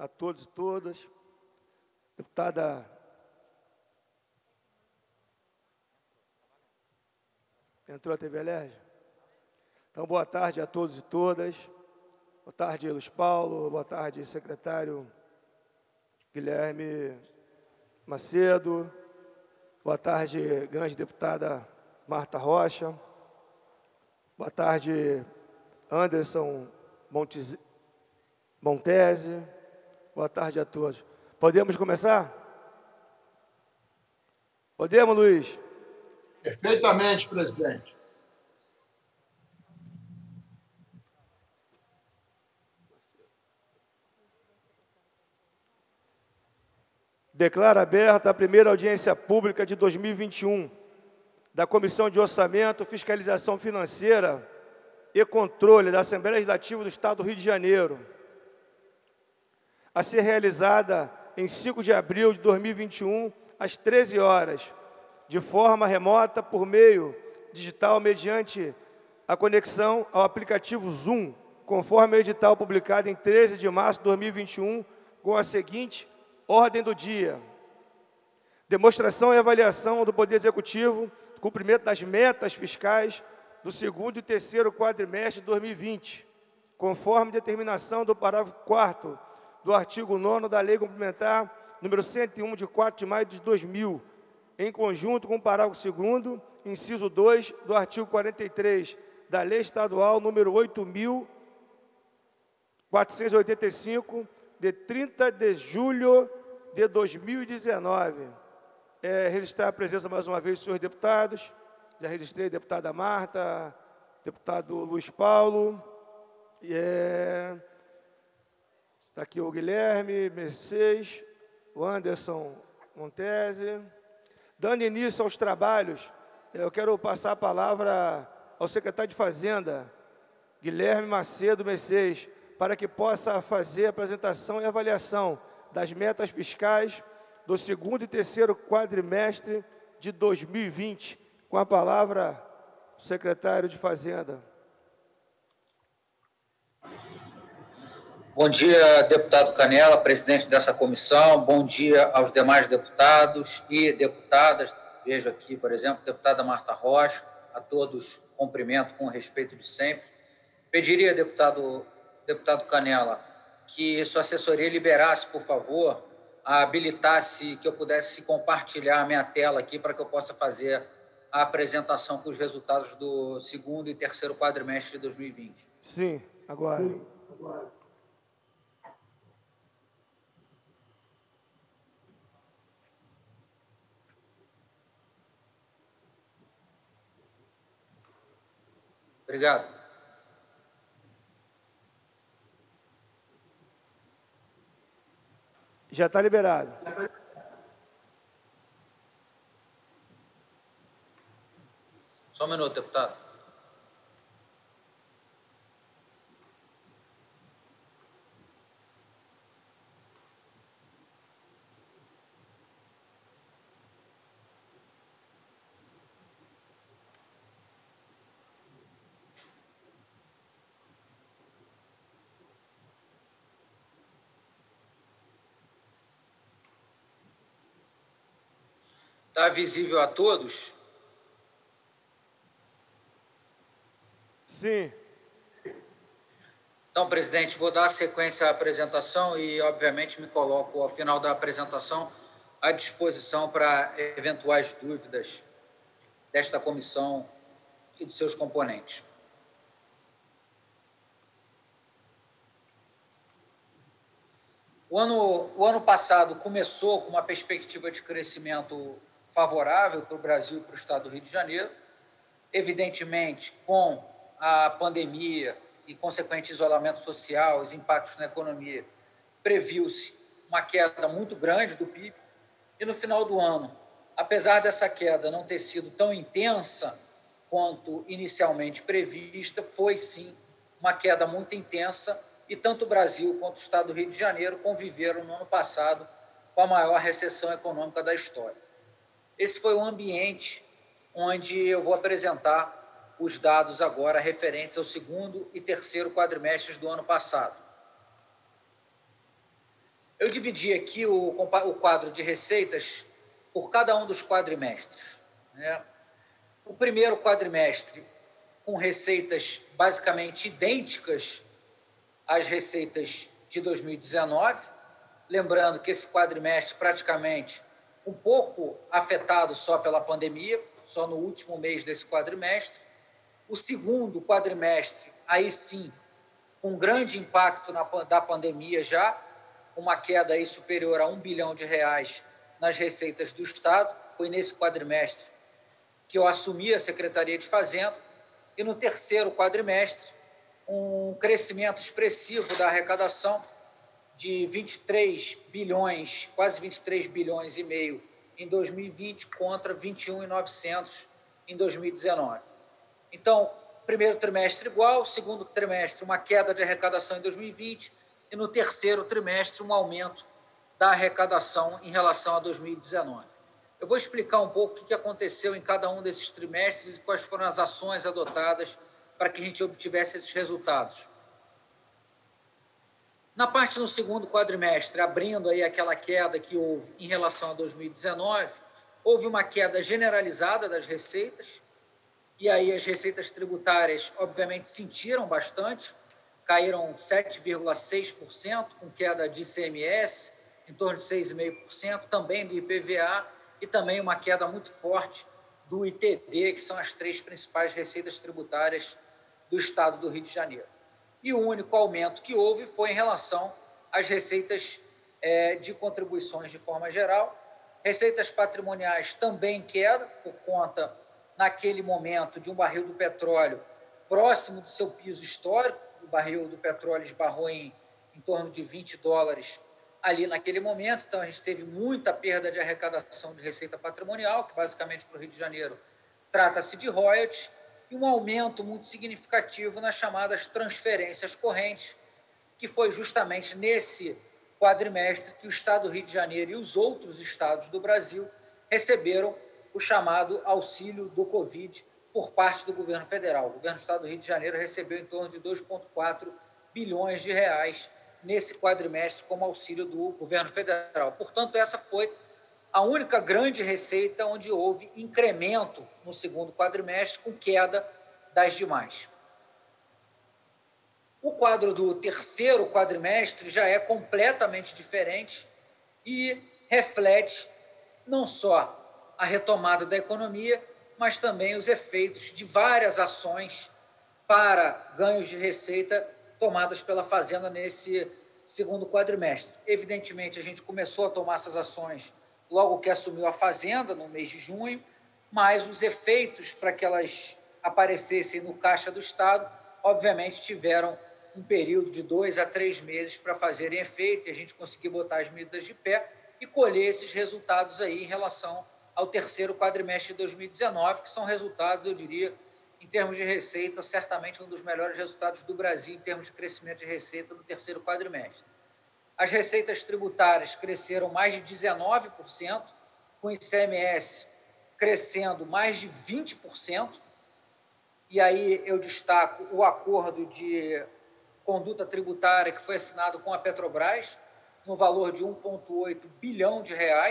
a todos e todas. Deputada entrou a TV Alerj? Então, boa tarde a todos e todas. Boa tarde, Luiz Paulo. Boa tarde, secretário Guilherme Macedo. Boa tarde, grande deputada Marta Rocha. Boa tarde, Anderson Montese. Boa tarde a todos. Podemos começar? Podemos, Luiz? Perfeitamente, presidente. Declaro aberta a primeira audiência pública de 2021 da Comissão de Orçamento, Fiscalização Financeira e Controle da Assembleia Legislativa do Estado do Rio de Janeiro, a ser realizada em 5 de abril de 2021, às 13 horas, de forma remota, por meio digital, mediante a conexão ao aplicativo Zoom, conforme o edital publicado em 13 de março de 2021, com a seguinte ordem do dia: demonstração e avaliação do Poder Executivo do cumprimento das metas fiscais do segundo e terceiro quadrimestre de 2020, conforme determinação do parágrafo 4º do artigo 9º da Lei Complementar número 101, de 4 de maio de 2000, em conjunto com o parágrafo 2º, inciso 2, do artigo 43 da Lei Estadual número 8.485, de 30 de julho de 2019. Registrar a presença mais uma vez dos senhores deputados. Já registrei a deputada Marta, deputado Luiz Paulo. Está aqui o Guilherme Mercedes, o Anderson Montese. Dando início aos trabalhos, eu quero passar a palavra ao secretário de Fazenda, Guilherme Macedo Mercedes, para que possa fazer a apresentação e avaliação das metas fiscais do segundo e terceiro quadrimestre de 2020. Com a palavra, o secretário de Fazenda. Bom dia, deputado Canela, presidente dessa comissão. Bom dia aos demais deputados e deputadas. Vejo aqui, por exemplo, a deputada Marta Rocha. A todos cumprimento com o respeito de sempre. Pediria, deputado Canela, que sua assessoria liberasse, por favor, habilitasse que eu pudesse compartilhar a minha tela aqui para que eu possa fazer a apresentação com os resultados do segundo e terceiro quadrimestre de 2020. Sim, agora. Sim. Obrigado. Já está liberado. Só um minuto, deputado. Está visível a todos? Sim. Então, presidente, vou dar sequência à apresentação e, obviamente, me coloco, ao final da apresentação, à disposição para eventuais dúvidas desta comissão e dos seus componentes. O ano passado começou com uma perspectiva de crescimento favorável para o Brasil e para o Estado do Rio de Janeiro. Evidentemente, com a pandemia e consequente isolamento social, os impactos na economia, previu-se uma queda muito grande do PIB. E no final do ano, apesar dessa queda não ter sido tão intensa quanto inicialmente prevista, foi sim uma queda muito intensa, e tanto o Brasil quanto o Estado do Rio de Janeiro conviveram no ano passado com a maior recessão econômica da história. Esse foi o ambiente onde eu vou apresentar os dados agora referentes ao segundo e terceiro quadrimestres do ano passado. Eu dividi aqui o quadro de receitas por cada um dos quadrimestres, né? O primeiro quadrimestre com receitas basicamente idênticas às receitas de 2019, lembrando que esse quadrimestre praticamente um pouco afetado só pela pandemia, só no último mês desse quadrimestre. O segundo quadrimestre, aí sim, com grande impacto da pandemia já, uma queda aí superior a R$1 bilhão nas receitas do Estado. Foi nesse quadrimestre que eu assumi a Secretaria de Fazenda. E no terceiro quadrimestre, um crescimento expressivo da arrecadação de 23 bilhões, quase 23 bilhões e meio em 2020 contra 21.900 em 2019. Então, primeiro trimestre igual, segundo trimestre uma queda de arrecadação em 2020 e no terceiro trimestre um aumento da arrecadação em relação a 2019. Eu vou explicar um pouco o que aconteceu em cada um desses trimestres e quais foram as ações adotadas para que a gente obtivesse esses resultados. Na parte do segundo quadrimestre, abrindo aí aquela queda que houve em relação a 2019, houve uma queda generalizada das receitas, e aí as receitas tributárias, obviamente, sentiram bastante, caíram 7,6%, com queda de ICMS, em torno de 6,5%, também do IPVA, e também uma queda muito forte do ITD, que são as três principais receitas tributárias do Estado do Rio de Janeiro. E o único aumento que houve foi em relação às receitas de contribuições de forma geral. Receitas patrimoniais também em queda, por conta, naquele momento, de um barril do petróleo próximo do seu piso histórico. O barril do petróleo esbarrou em torno de $20 ali naquele momento. Então, a gente teve muita perda de arrecadação de receita patrimonial, que basicamente para o Rio de Janeiro trata-se de royalties, e um aumento muito significativo nas chamadas transferências correntes, que foi justamente nesse quadrimestre que o Estado do Rio de Janeiro e os outros estados do Brasil receberam o chamado auxílio do Covid por parte do governo federal. O governo do Estado do Rio de Janeiro recebeu em torno de R$2,4 bilhões nesse quadrimestre como auxílio do governo federal. Portanto, essa foi a única grande receita onde houve incremento no segundo quadrimestre, com queda das demais. O quadro do terceiro quadrimestre já é completamente diferente e reflete não só a retomada da economia, mas também os efeitos de várias ações para ganhos de receita tomadas pela Fazenda nesse segundo quadrimestre. Evidentemente, a gente começou a tomar essas ações logo que assumiu a Fazenda, no mês de junho, mas os efeitos para que elas aparecessem no caixa do Estado, obviamente, tiveram um período de 2 a 3 meses para fazerem efeito, e a gente conseguiu botar as medidas de pé e colher esses resultados aí em relação ao terceiro quadrimestre de 2019, que são resultados, eu diria, em termos de receita, certamente um dos melhores resultados do Brasil em termos de crescimento de receita no terceiro quadrimestre. As receitas tributárias cresceram mais de 19%, com o ICMS crescendo mais de 20%. E aí eu destaco o acordo de conduta tributária que foi assinado com a Petrobras, no valor de R$1,8 bilhão.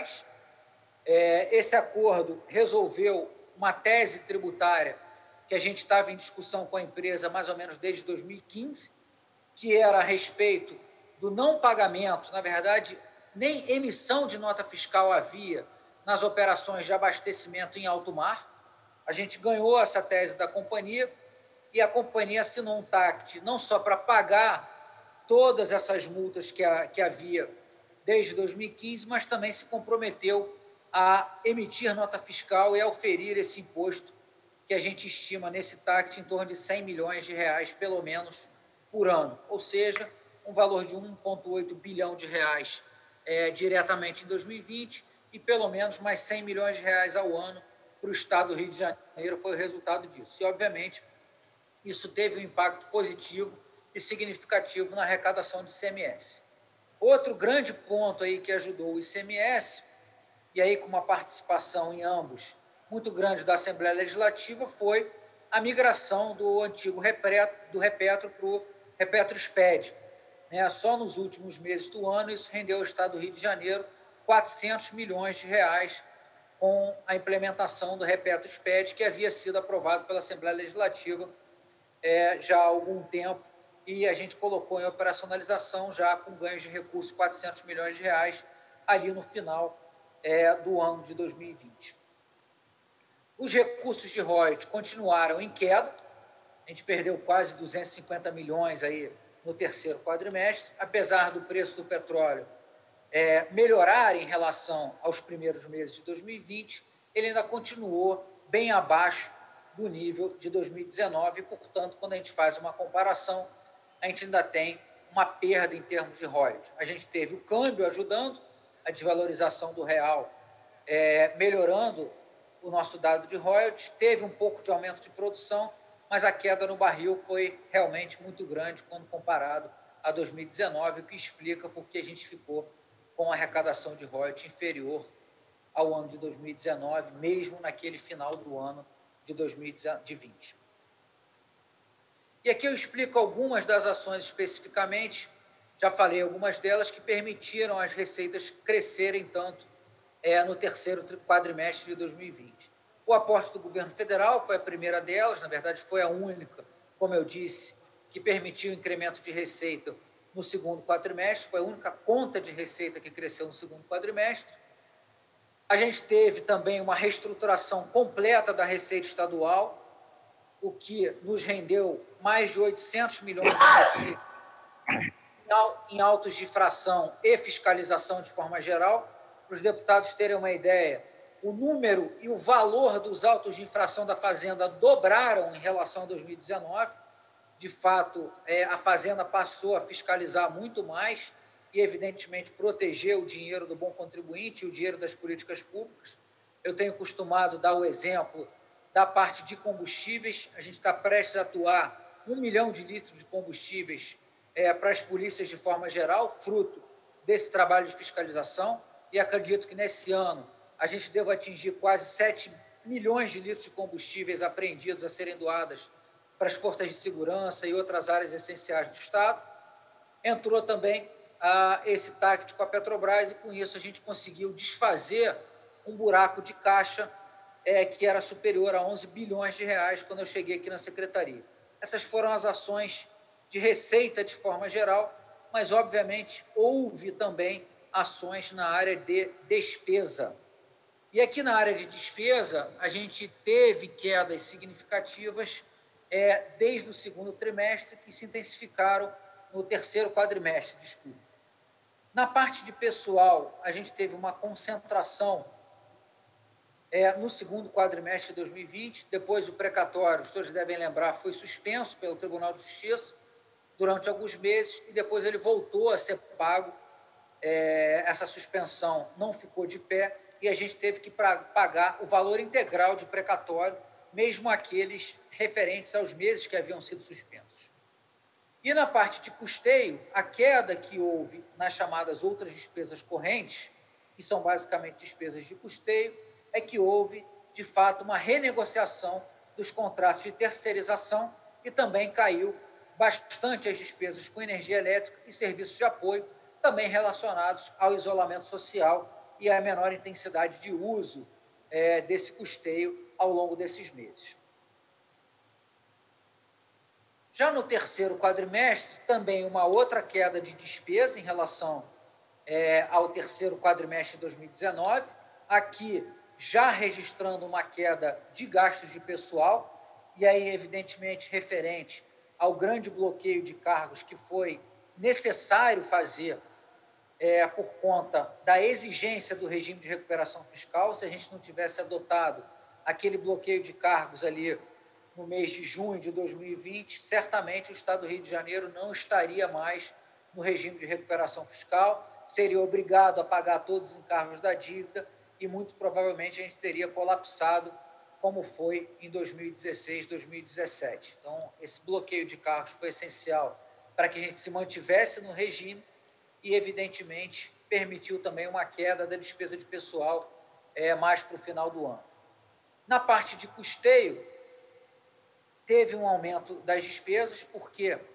Esse acordo resolveu uma tese tributária que a gente estava em discussão com a empresa mais ou menos desde 2015, que era a respeito do não pagamento, na verdade, nem emissão de nota fiscal havia nas operações de abastecimento em alto mar. A gente ganhou essa tese da companhia e a companhia assinou um TACT não só para pagar todas essas multas que havia desde 2015, mas também se comprometeu a emitir nota fiscal e a oferir esse imposto que a gente estima nesse TACT em torno de R$100 milhões, pelo menos, por ano. Ou seja, um valor de R$1,8 bilhão diretamente em 2020 e pelo menos mais R$100 milhões ao ano para o Estado do Rio de Janeiro foi o resultado disso. E, obviamente, isso teve um impacto positivo e significativo na arrecadação de ICMS. Outro grande ponto aí que ajudou o ICMS, e aí com uma participação em ambos muito grande da Assembleia Legislativa, foi a migração do antigo do Repetro para o Repetro-SPED. né? Só nos últimos meses do ano, isso rendeu ao Estado do Rio de Janeiro 400 milhões de reais com a implementação do Repetro-SPED, que havia sido aprovado pela Assembleia Legislativa já há algum tempo, e a gente colocou em operacionalização já com ganhos de recursos 400 milhões de reais ali no final do ano de 2020. Os recursos de royalties continuaram em queda, a gente perdeu quase 250 milhões aí no terceiro quadrimestre, apesar do preço do petróleo melhorar em relação aos primeiros meses de 2020, ele ainda continuou bem abaixo do nível de 2019 e, portanto, quando a gente faz uma comparação, a gente ainda tem uma perda em termos de royalties. A gente teve o câmbio ajudando, a desvalorização do real melhorando o nosso dado de royalties, teve um pouco de aumento de produção, mas a queda no barril foi realmente muito grande quando comparado a 2019, o que explica por que a gente ficou com a arrecadação de royalties inferior ao ano de 2019, mesmo naquele final do ano de 2020. E aqui eu explico algumas das ações especificamente, já falei algumas delas que permitiram as receitas crescerem tanto no terceiro quadrimestre de 2020. O aporte do governo federal foi a primeira delas, na verdade foi a única, como eu disse, que permitiu o incremento de receita no segundo quadrimestre, foi a única conta de receita que cresceu no segundo quadrimestre. A gente teve também uma reestruturação completa da receita estadual, o que nos rendeu mais de 800 milhões de receita em autos de infração e fiscalização de forma geral. Para os deputados terem uma ideia, o número e o valor dos autos de infração da Fazenda dobraram em relação a 2019. De fato, a Fazenda passou a fiscalizar muito mais e, evidentemente, proteger o dinheiro do bom contribuinte e o dinheiro das políticas públicas. Eu tenho costumado dar o exemplo da parte de combustíveis. A gente está prestes a atuar 1 milhão de litros de combustíveis para as polícias de forma geral, fruto desse trabalho de fiscalização, e acredito que nesse ano a gente deva atingir quase 7 milhões de litros de combustíveis apreendidos a serem doadas para as forças de segurança e outras áreas essenciais do Estado. Entrou também esse TACT com a Petrobras e, com isso, a gente conseguiu desfazer um buraco de caixa que era superior a 11 bilhões de reais quando eu cheguei aqui na Secretaria. Essas foram as ações de receita de forma geral, mas, obviamente, houve também ações na área de despesa. E aqui na área de despesa, a gente teve quedas significativas desde o segundo trimestre, que se intensificaram no terceiro quadrimestre, desculpa. Na parte de pessoal, a gente teve uma concentração no segundo quadrimestre de 2020, depois o precatório, os senhores devem lembrar, foi suspenso pelo Tribunal de Justiça durante alguns meses e depois ele voltou a ser pago. Essa suspensão não ficou de pé e a gente teve que pagar o valor integral de precatório, mesmo aqueles referentes aos meses que haviam sido suspensos. E na parte de custeio, a queda que houve nas chamadas outras despesas correntes, que são basicamente despesas de custeio, é que houve, de fato, uma renegociação dos contratos de terceirização e também caiu bastante as despesas com energia elétrica e serviços de apoio, também relacionados ao isolamento social e à menor intensidade de uso desse custeio ao longo desses meses. Já no terceiro quadrimestre, também uma outra queda de despesa em relação ao terceiro quadrimestre de 2019, aqui já registrando uma queda de gastos de pessoal, e aí, evidentemente, referente ao grande bloqueio de cargos que foi necessário fazer por conta da exigência do regime de recuperação fiscal. Se a gente não tivesse adotado aquele bloqueio de cargos ali no mês de junho de 2020, certamente o Estado do Rio de Janeiro não estaria mais no regime de recuperação fiscal, seria obrigado a pagar todos os encargos da dívida e, muito provavelmente, a gente teria colapsado, como foi em 2016, 2017. Então, esse bloqueio de cargos foi essencial para que a gente se mantivesse no regime e, evidentemente, permitiu também uma queda da despesa de pessoal mais para o final do ano. Na parte de custeio, teve um aumento das despesas, porque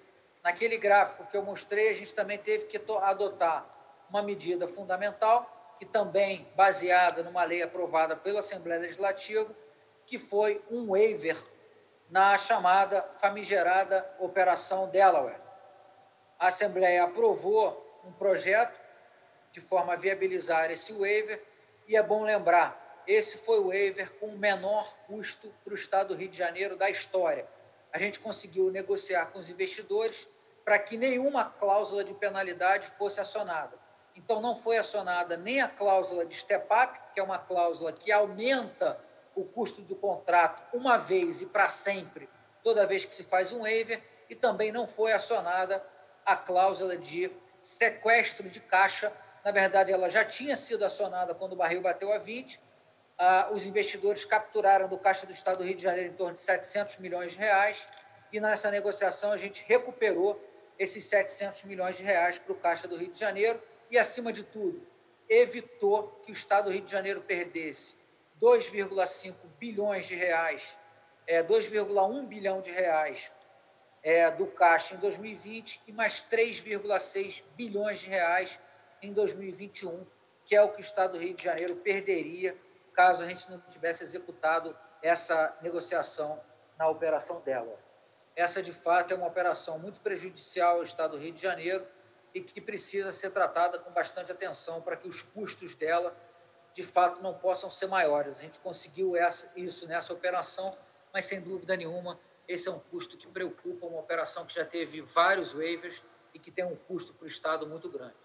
naquele gráfico que eu mostrei, a gente também teve que adotar uma medida fundamental, que também baseada numa lei aprovada pela Assembleia Legislativa, que foi um waiver na chamada famigerada Operação Delaware. A Assembleia aprovou um projeto de forma a viabilizar esse waiver, e é bom lembrar, esse foi o waiver com o menor custo para o Estado do Rio de Janeiro da história. A gente conseguiu negociar com os investidores para que nenhuma cláusula de penalidade fosse acionada. Então, não foi acionada nem a cláusula de step-up, que é uma cláusula que aumenta o custo do contrato uma vez e para sempre, toda vez que se faz um waiver, e também não foi acionada a cláusula de sequestro de caixa. Na verdade, ela já tinha sido acionada quando o barril bateu a 20. Os investidores capturaram do Caixa do Estado do Rio de Janeiro em torno de 700 milhões de reais, e nessa negociação a gente recuperou esses 700 milhões de reais para o Caixa do Rio de Janeiro e, acima de tudo, evitou que o Estado do Rio de Janeiro perdesse 2,5 bilhões de reais, 2,1 bilhão de reais do Caixa em 2020 e mais 3,6 bilhões de reais em 2021, que é o que o Estado do Rio de Janeiro perderia caso a gente não tivesse executado essa negociação na operação dela. Essa, de fato, é uma operação muito prejudicial ao Estado do Rio de Janeiro e que precisa ser tratada com bastante atenção para que os custos dela, de fato, não possam ser maiores. A gente conseguiu isso nessa operação, mas, sem dúvida nenhuma, esse é um custo que preocupa, uma operação que já teve vários waivers e que tem um custo para o Estado muito grande.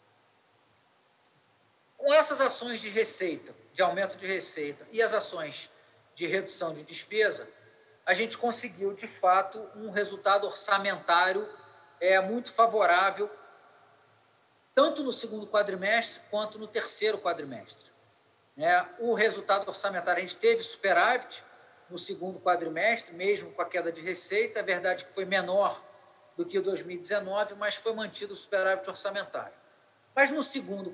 Com essas ações de receita, de aumento de receita, e as ações de redução de despesa, a gente conseguiu, de fato, um resultado orçamentário muito favorável, tanto no segundo quadrimestre quanto no terceiro quadrimestre. O resultado orçamentário, a gente teve superávit no segundo quadrimestre, mesmo com a queda de receita. É verdade que foi menor do que o 2019, mas foi mantido o superávit orçamentário. Mas no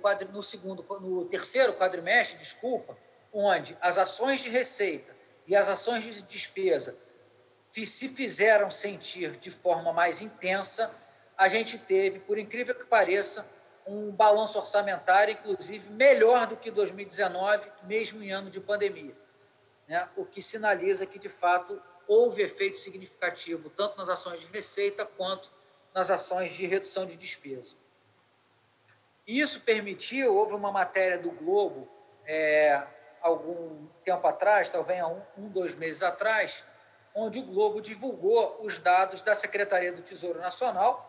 terceiro quadrimestre, onde as ações de receita e as ações de despesa se fizeram sentir de forma mais intensa, a gente teve, por incrível que pareça, um balanço orçamentário, inclusive, melhor do que 2019, mesmo em ano de pandemia, o que sinaliza que, de fato, houve efeito significativo, tanto nas ações de receita quanto nas ações de redução de despesa. Isso permitiu, houve uma matéria do Globo, algum tempo atrás, talvez há 2 meses atrás, onde o Globo divulgou os dados da Secretaria do Tesouro Nacional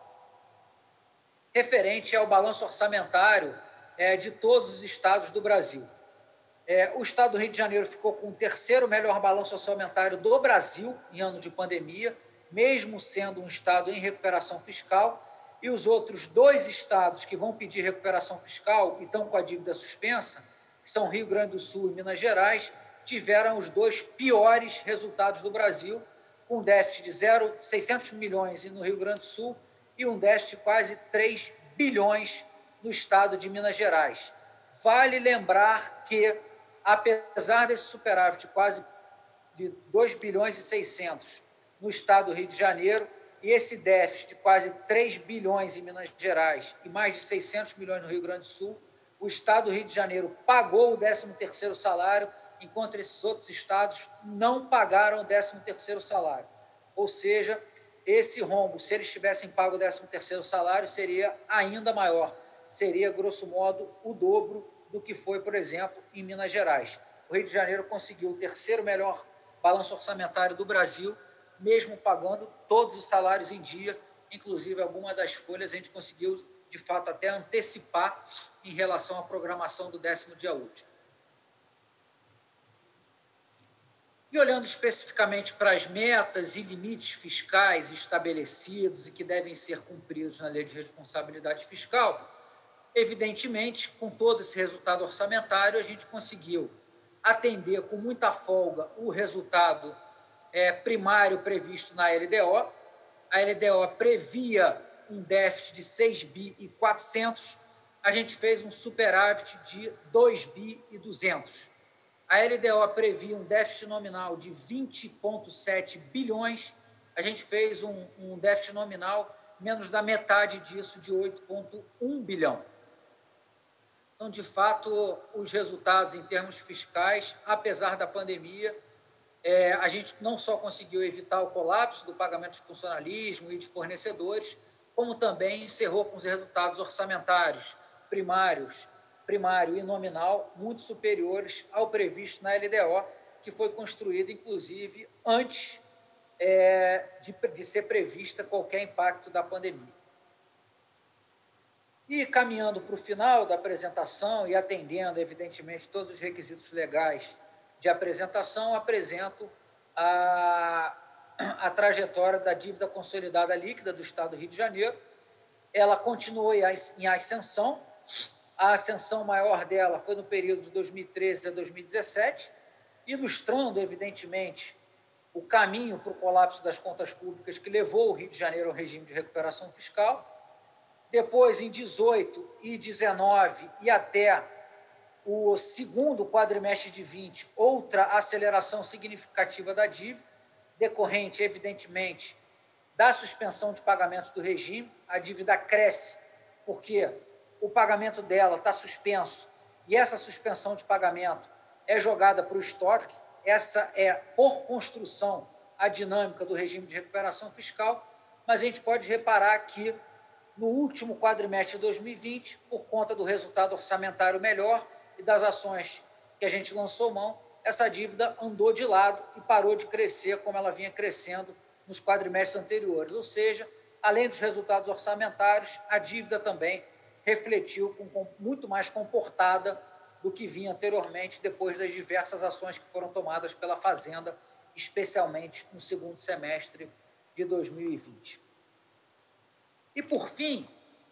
referente ao balanço orçamentário de todos os estados do Brasil. O Estado do Rio de Janeiro ficou com o terceiro melhor balanço orçamentário do Brasil em ano de pandemia, mesmo sendo um estado em recuperação fiscal, e os outros 2 estados que vão pedir recuperação fiscal e estão com a dívida suspensa, que são Rio Grande do Sul e Minas Gerais, tiveram os 2 piores resultados do Brasil, com um déficit de 600 milhões no Rio Grande do Sul e um déficit de quase 3 bilhões no estado de Minas Gerais. Vale lembrar que, apesar desse superávit quase de 2 bilhões e 600 no estado do Rio de Janeiro, e esse déficit de quase 3 bilhões em Minas Gerais e mais de 600 milhões no Rio Grande do Sul, o estado do Rio de Janeiro pagou o 13º salário, enquanto esses outros estados não pagaram o 13º salário. Ou seja, esse rombo, se eles tivessem pago o 13º salário, seria ainda maior. Seria, grosso modo, o dobro do que foi, por exemplo, em Minas Gerais. O Rio de Janeiro conseguiu o terceiro melhor balanço orçamentário do Brasil, mesmo pagando todos os salários em dia, inclusive alguma das folhas a gente conseguiu, de fato, até antecipar em relação à programação do 10º dia útil. E olhando especificamente para as metas e limites fiscais estabelecidos e que devem ser cumpridos na Lei de Responsabilidade Fiscal, evidentemente, com todo esse resultado orçamentário, a gente conseguiu atender com muita folga o resultado primário previsto na LDO. A LDO previa um déficit de 6 bi e 400, a gente fez um superávit de 2 bi e 200. A LDO previa um déficit nominal de 20,7 bilhões, a gente fez um déficit nominal menos da metade disso, de 8,1 bilhão. Então, de fato, os resultados em termos fiscais, apesar da pandemia, a gente não só conseguiu evitar o colapso do pagamento de funcionalismo e de fornecedores, como também encerrou com os resultados orçamentários primário e nominal muito superiores ao previsto na LDO, que foi construída, inclusive, antes de ser prevista qualquer impacto da pandemia. E, caminhando para o final da apresentação e atendendo, evidentemente, todos os requisitos legais de apresentação, apresento a trajetória da dívida consolidada líquida do Estado do Rio de Janeiro. Ela continuou em ascensão. A ascensão maior dela foi no período de 2013 a 2017, ilustrando, evidentemente, o caminho para o colapso das contas públicas que levou o Rio de Janeiro ao regime de recuperação fiscal. Depois, em 18 e 19 e até o segundo quadrimestre de 20, outra aceleração significativa da dívida, decorrente, evidentemente, da suspensão de pagamentos do regime. A dívida cresce porque o pagamento dela está suspenso e essa suspensão de pagamento é jogada para o estoque. Essa é, por construção, a dinâmica do regime de recuperação fiscal, mas a gente pode reparar que, no último quadrimestre de 2020, por conta do resultado orçamentário melhor e das ações que a gente lançou mão, essa dívida andou de lado e parou de crescer como ela vinha crescendo nos quadrimestres anteriores. Ou seja, além dos resultados orçamentários, a dívida também refletiu muito mais comportada do que vinha anteriormente, depois das diversas ações que foram tomadas pela Fazenda, especialmente no segundo semestre de 2020. E, por fim,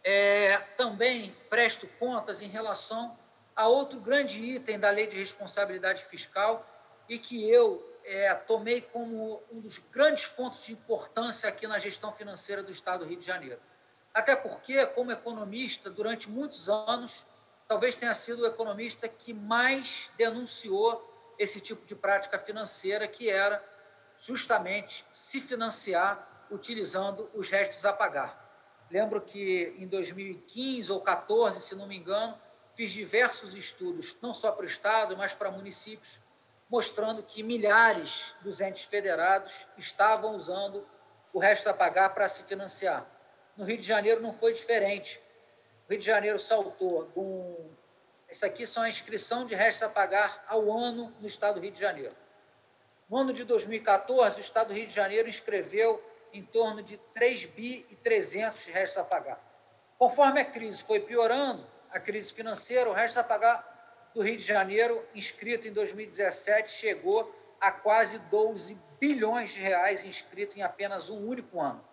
também presto contas em relação a outro grande item da Lei de Responsabilidade Fiscal e que eu tomei como um dos grandes pontos de importância aqui na gestão financeira do Estado do Rio de Janeiro. Até porque, como economista, durante muitos anos, talvez tenha sido o economista que mais denunciou esse tipo de prática financeira, que era justamente se financiar utilizando os restos a pagar. Lembro que em 2015 ou 2014, se não me engano, fiz diversos estudos, não só para o Estado, mas para municípios, mostrando que milhares dos entes federados estavam usando o resto a pagar para se financiar. No Rio de Janeiro não foi diferente. O Rio de Janeiro saltou Isso aqui são a inscrição de restos a pagar ao ano no Estado do Rio de Janeiro. No ano de 2014, o Estado do Rio de Janeiro inscreveu em torno de 3 bi e 300 de restos a pagar. Conforme a crise foi piorando, a crise financeira, o resto a pagar do Rio de Janeiro, inscrito em 2017, chegou a quase 12 bilhões de reais inscrito em apenas um único ano.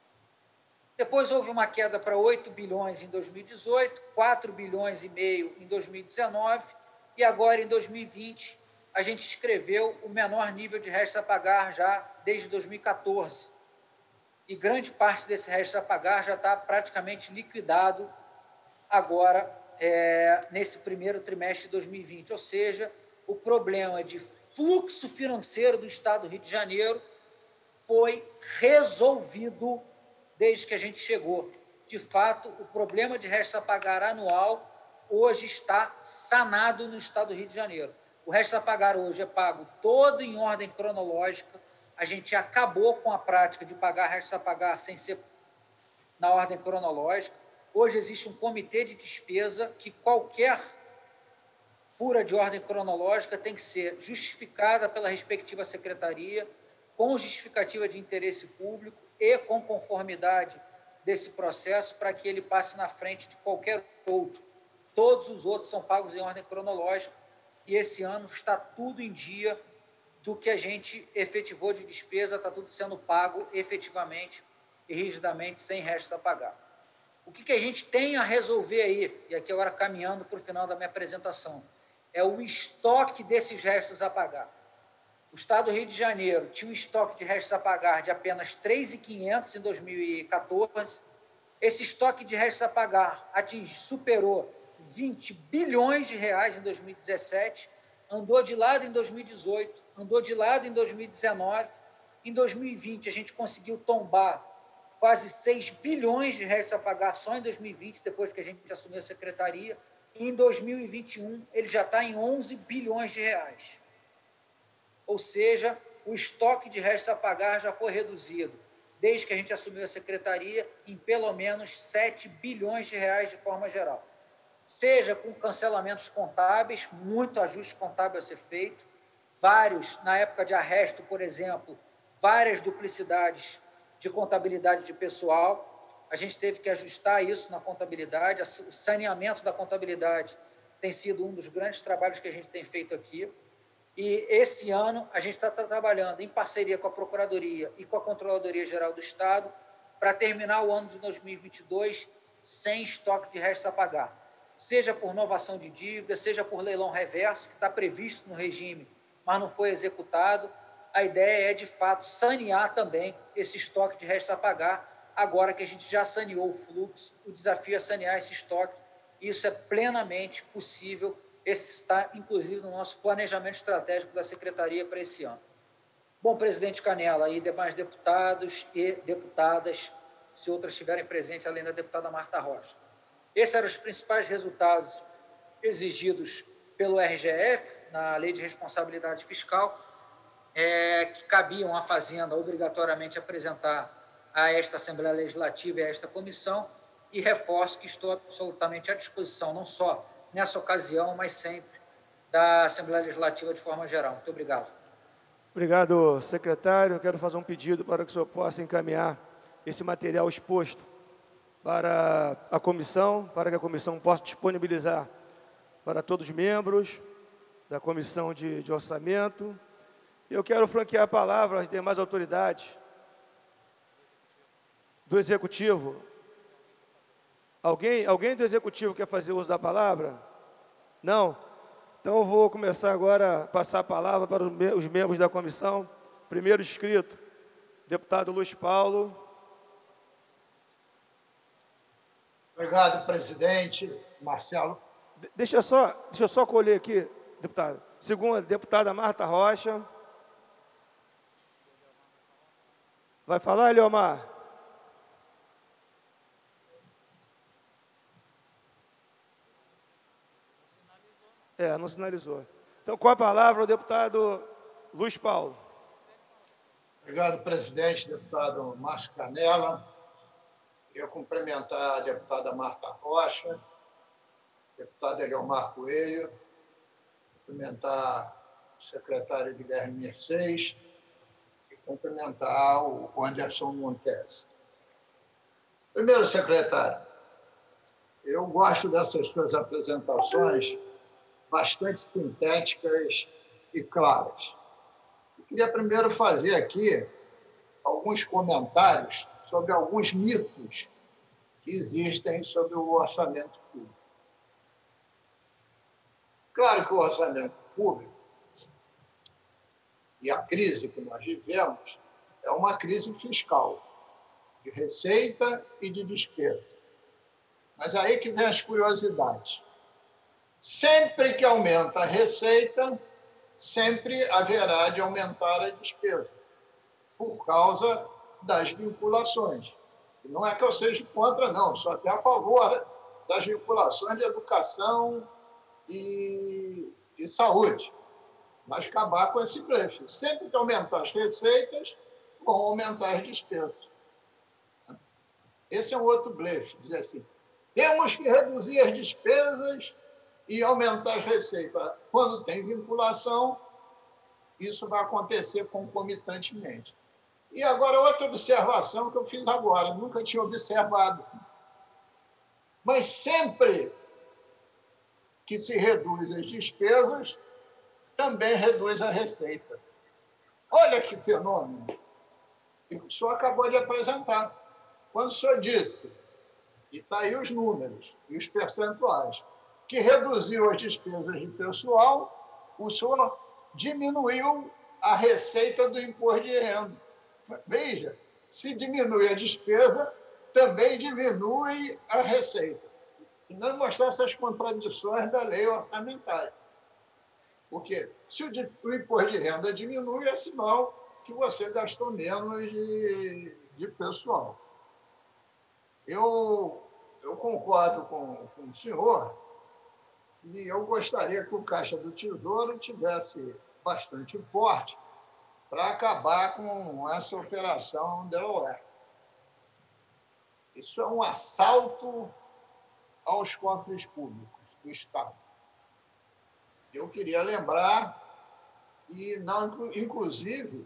Depois houve uma queda para 8 bilhões em 2018, 4 bilhões e meio em 2019 e agora em 2020 a gente inscreveu o menor nível de restos a pagar já desde 2014. E grande parte desse resto a pagar já está praticamente liquidado agora, nesse primeiro trimestre de 2020. Ou seja, o problema de fluxo financeiro do Estado do Rio de Janeiro foi resolvido desde que a gente chegou. De fato, o problema de resto a pagar anual hoje está sanado no Estado do Rio de Janeiro. O resto a pagar hoje é pago todo em ordem cronológica. A gente acabou com a prática de pagar resto a pagar sem ser na ordem cronológica. Hoje existe um comitê de despesa que qualquer fura de ordem cronológica tem que ser justificada pela respectiva secretaria, com justificativa de interesse público e com conformidade desse processo para que ele passe na frente de qualquer outro. Todos os outros são pagos em ordem cronológica e esse ano está tudo em dia do que a gente efetivou de despesa, está tudo sendo pago efetivamente e rigidamente, sem restos a pagar. O que a gente tem a resolver aí, e aqui agora caminhando para o final da minha apresentação, é o estoque desses restos a pagar. O Estado do Rio de Janeiro tinha um estoque de restos a pagar de apenas 3.500 em 2014. Esse estoque de restos a pagar superou 20 bilhões de reais em 2017, andou de lado em 2018, andou de lado em 2019. Em 2020, a gente conseguiu tombar quase 6 bilhões de reais a pagar só em 2020, depois que a gente assumiu a secretaria. E em 2021, ele já está em 11 bilhões de reais. Ou seja, o estoque de restos a pagar já foi reduzido, desde que a gente assumiu a secretaria, em pelo menos 7 bilhões de reais de forma geral. Seja com cancelamentos contábeis, muito ajuste contábil a ser feito, vários, na época de arresto, por exemplo, várias duplicidades de contabilidade de pessoal. A gente teve que ajustar isso na contabilidade. O saneamento da contabilidade tem sido um dos grandes trabalhos que a gente tem feito aqui. E esse ano a gente está trabalhando em parceria com a Procuradoria e com a Controladoria Geral do Estado para terminar o ano de 2022 sem estoque de restos a pagar, seja por novação de dívida, seja por leilão reverso, que está previsto no regime, mas não foi executado. A ideia é, de fato, sanear também esse estoque de restos a pagar, agora que a gente já saneou o fluxo. O desafio é sanear esse estoque. Isso é plenamente possível. Esse está, inclusive, no nosso planejamento estratégico da Secretaria para esse ano. Bom, presidente Canela e demais deputados e deputadas, se outras estiverem presentes, além da deputada Marta Rocha. Esses eram os principais resultados exigidos pelo RGF, na Lei de Responsabilidade Fiscal, que cabiam à Fazenda obrigatoriamente apresentar a esta Assembleia Legislativa e a esta comissão, e reforço que estou absolutamente à disposição, não só nessa ocasião, mas sempre, da Assembleia Legislativa de forma geral. Muito obrigado. Obrigado, secretário. Eu quero fazer um pedido para que o senhor possa encaminhar esse material exposto para a comissão, para que a comissão possa disponibilizar para todos os membros da comissão de orçamento. Eu quero franquear a palavra às demais autoridades do Executivo. Alguém do Executivo quer fazer uso da palavra? Não? Então eu vou começar agora a passar a palavra para os membros da comissão. Primeiro inscrito, deputado Luiz Paulo. Obrigado, presidente. Marcelo. Deixa eu só colher aqui, deputado. Segunda, deputada Marta Rocha. Vai falar, Eliomar? Não sinalizou. Então, com a palavra, o deputado Luiz Paulo. Obrigado, presidente, deputado Márcio Canela. Queria cumprimentar a deputada Marta Rocha, deputado Eliomar Coelho, cumprimentar o secretário Guilherme Mercedes e cumprimentar o Anderson Montes. Primeiro, secretário, eu gosto dessas suas apresentações bastante sintéticas e claras. Eu queria primeiro fazer aqui alguns comentários sobre alguns mitos que existem sobre o orçamento público. Claro que o orçamento público e a crise que nós vivemos é uma crise fiscal, de receita e de despesa. Mas aí que vem as curiosidades. Sempre que aumenta a receita, sempre haverá de aumentar a despesa, por causa das vinculações. E não é que eu seja contra, não, sou até a favor das vinculações de educação e saúde, mas acabar com esse blefe. Sempre que aumentar as receitas, vão aumentar as despesas. Esse é um outro blefe, dizer assim, temos que reduzir as despesas e aumentar as receitas. Quando tem vinculação, isso vai acontecer concomitantemente. E agora, outra observação que eu fiz agora, nunca tinha observado. Mas sempre que se reduz as despesas, também reduz a receita. Olha que fenômeno! E o senhor acabou de apresentar. Quando o senhor disse, e está aí os números e os percentuais, que reduziu as despesas de pessoal, o senhor diminuiu a receita do imposto de renda. Veja, se diminui a despesa, também diminui a receita. E não mostrar essas contradições da lei orçamentária. Porque se o imposto de renda diminui, é sinal que você gastou menos de pessoal. Eu concordo com o senhor e eu gostaria que o Caixa do Tesouro tivesse bastante forte para acabar com essa operação Delaware. Isso é um assalto aos cofres públicos do Estado. Eu queria lembrar que, inclusive,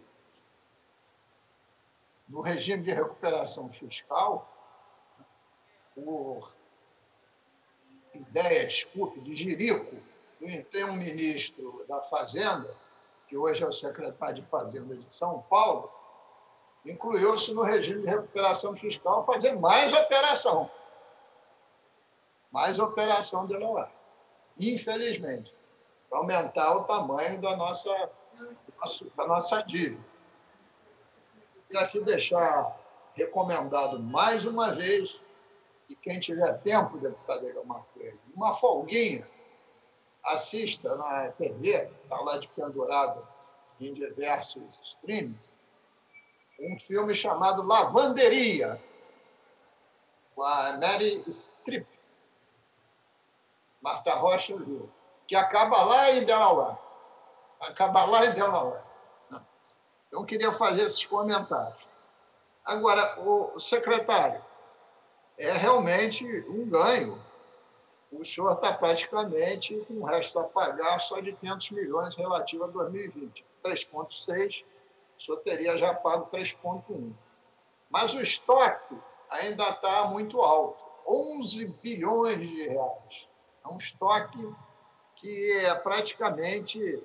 no regime de recuperação fiscal, por ideia, desculpe, de jirico, tem um ministro da Fazenda, que hoje é o secretário de Fazenda de São Paulo, incluiu-se no regime de recuperação fiscal fazer mais operação de Delaware, infelizmente, para aumentar o tamanho da nossa dívida. E aqui deixar recomendado mais uma vez, e quem tiver tempo, deputado Eliomar Coelho, uma folguinha, assista na TV, está lá de pendurado em diversos streams, um filme chamado Lavanderia, com a Mary Streep, Marta Rocha viu, que acaba lá em Delaware. Então, queria fazer esses comentários. Agora, o secretário, é realmente um ganho. O senhor está praticamente com o resto a pagar só de 500 milhões relativo a 2020. 3,6, o senhor teria já pago 3,1. Mas o estoque ainda está muito alto, 11 bilhões de reais. É um estoque que é praticamente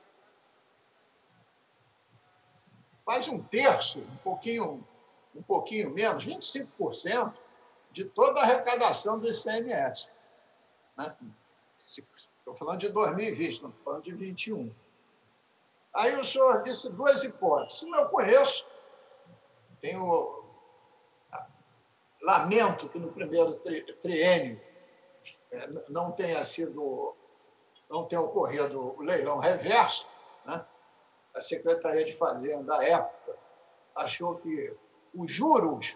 quase um terço, um pouquinho menos, 25% de toda a arrecadação do ICMS. Né? Estou falando de 2020, não estou falando de 2021. Aí o senhor disse duas hipóteses. Eu conheço, lamento que no primeiro triênio não tenha ocorrido o leilão reverso, né? A Secretaria de Fazenda, à época, achou que os juros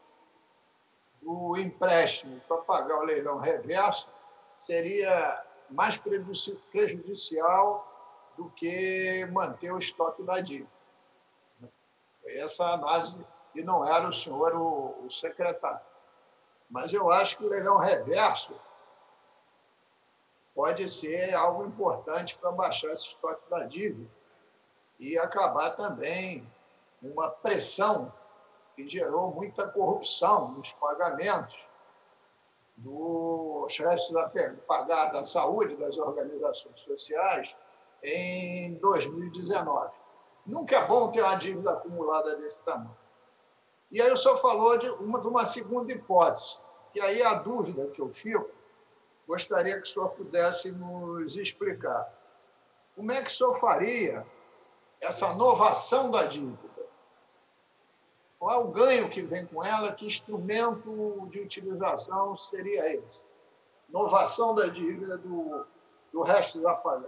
do empréstimo para pagar o leilão reverso seria mais prejudicial do que manter o estoque da dívida. Foi essa a análise, e não era o senhor o secretário. Mas eu acho que o leilão reverso pode ser algo importante para baixar esse estoque da dívida e acabar também uma pressão que gerou muita corrupção nos pagamentos dos restos a pagar da saúde das organizações sociais em 2019. Nunca é bom ter uma dívida acumulada desse tamanho. E aí o senhor falou de uma segunda hipótese, que aí a dúvida que eu fico, gostaria que o senhor pudesse nos explicar. Como é que o senhor faria essa novação da dívida? Qual é o ganho que vem com ela? Que instrumento de utilização seria esse? Novação da dívida do resto da paga.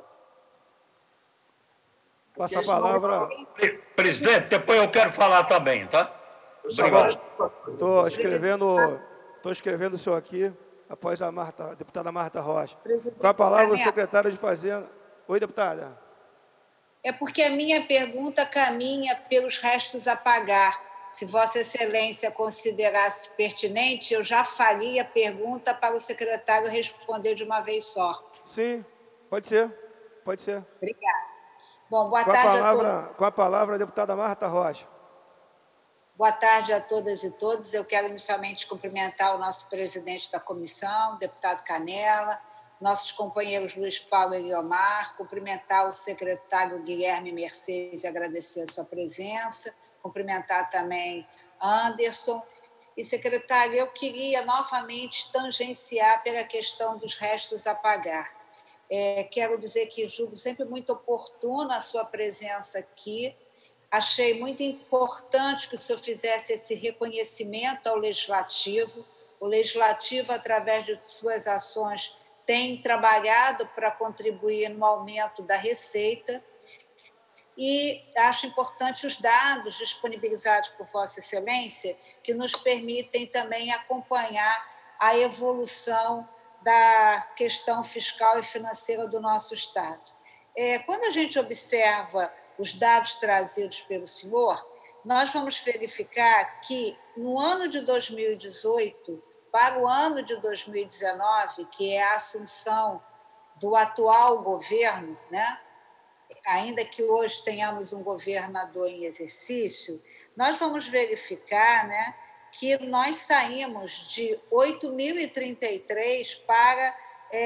Passa a palavra. Presidente, depois eu quero falar também, tá? Obrigado. Estou escrevendo o senhor aqui, após a deputada Marta Rocha. Com a palavra, o secretário de Fazenda. Oi, deputada. É porque a minha pergunta caminha pelos restos a pagar. Se Vossa Excelência considerasse pertinente, eu já faria a pergunta para o secretário responder de uma vez só. Sim, pode ser. Obrigada. Bom, boa tarde a todos. Com a palavra, a deputada Marta Rocha. Boa tarde a todas e todos. Eu quero inicialmente cumprimentar o nosso presidente da comissão, o deputado Canela, nossos companheiros Luiz Paulo e Eliomar, cumprimentar o secretário Guilherme Mercedes e agradecer a sua presença, cumprimentar também Anderson. E, secretário, eu queria novamente tangenciar pela questão dos restos a pagar. Quero dizer que julgo sempre muito oportuna a sua presença aqui. Achei muito importante que o senhor fizesse esse reconhecimento ao Legislativo. O Legislativo, através de suas ações, tem trabalhado para contribuir no aumento da receita. e acho importante os dados disponibilizados por Vossa Excelência, que nos permitem também acompanhar a evolução da questão fiscal e financeira do nosso Estado. Quando a gente observa os dados trazidos pelo senhor, nós vamos verificar que, no ano de 2018, para o ano de 2019, que é a assunção do atual governo, né? Ainda que hoje tenhamos um governador em exercício, nós vamos verificar, né, que nós saímos de 8.033 para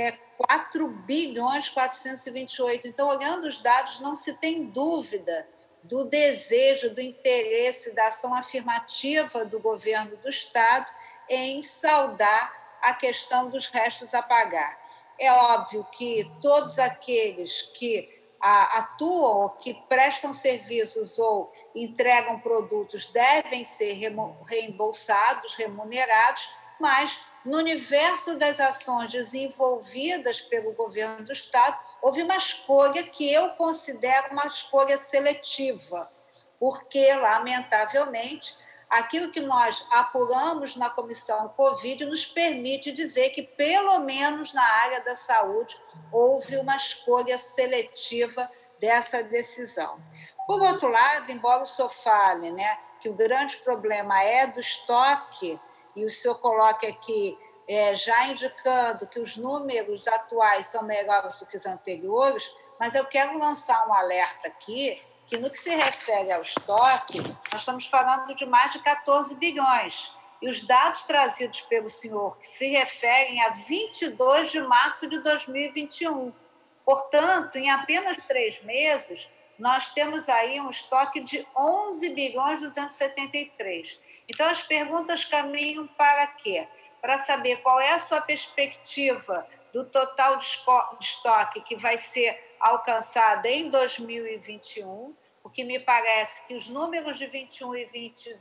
4.428. Então, olhando os dados, não se tem dúvida do desejo, do interesse, da ação afirmativa do governo do Estado em saldar a questão dos restos a pagar. É óbvio que todos aqueles que atuam ou que prestam serviços ou entregam produtos devem ser reembolsados, remunerados, mas no universo das ações desenvolvidas pelo governo do Estado, houve uma escolha que eu considero uma escolha seletiva, porque, lamentavelmente, aquilo que nós apuramos na Comissão Covid nos permite dizer que, pelo menos na área da saúde, houve uma escolha seletiva dessa decisão. Por outro lado, embora o senhor fale, né, que o grande problema é do estoque, e o senhor coloca aqui, já indicando que os números atuais são melhores do que os anteriores, mas eu quero lançar um alerta aqui, que no que se refere ao estoque, nós estamos falando de mais de 14 bilhões. E os dados trazidos pelo senhor, que se referem a 22 de março de 2021. Portanto, em apenas 3 meses, nós temos aí um estoque de 11 bilhões 273. Então, as perguntas caminham para quê? Para saber qual é a sua perspectiva do total de estoque que vai ser alcançado em 2021, o que me parece que os números de 21 e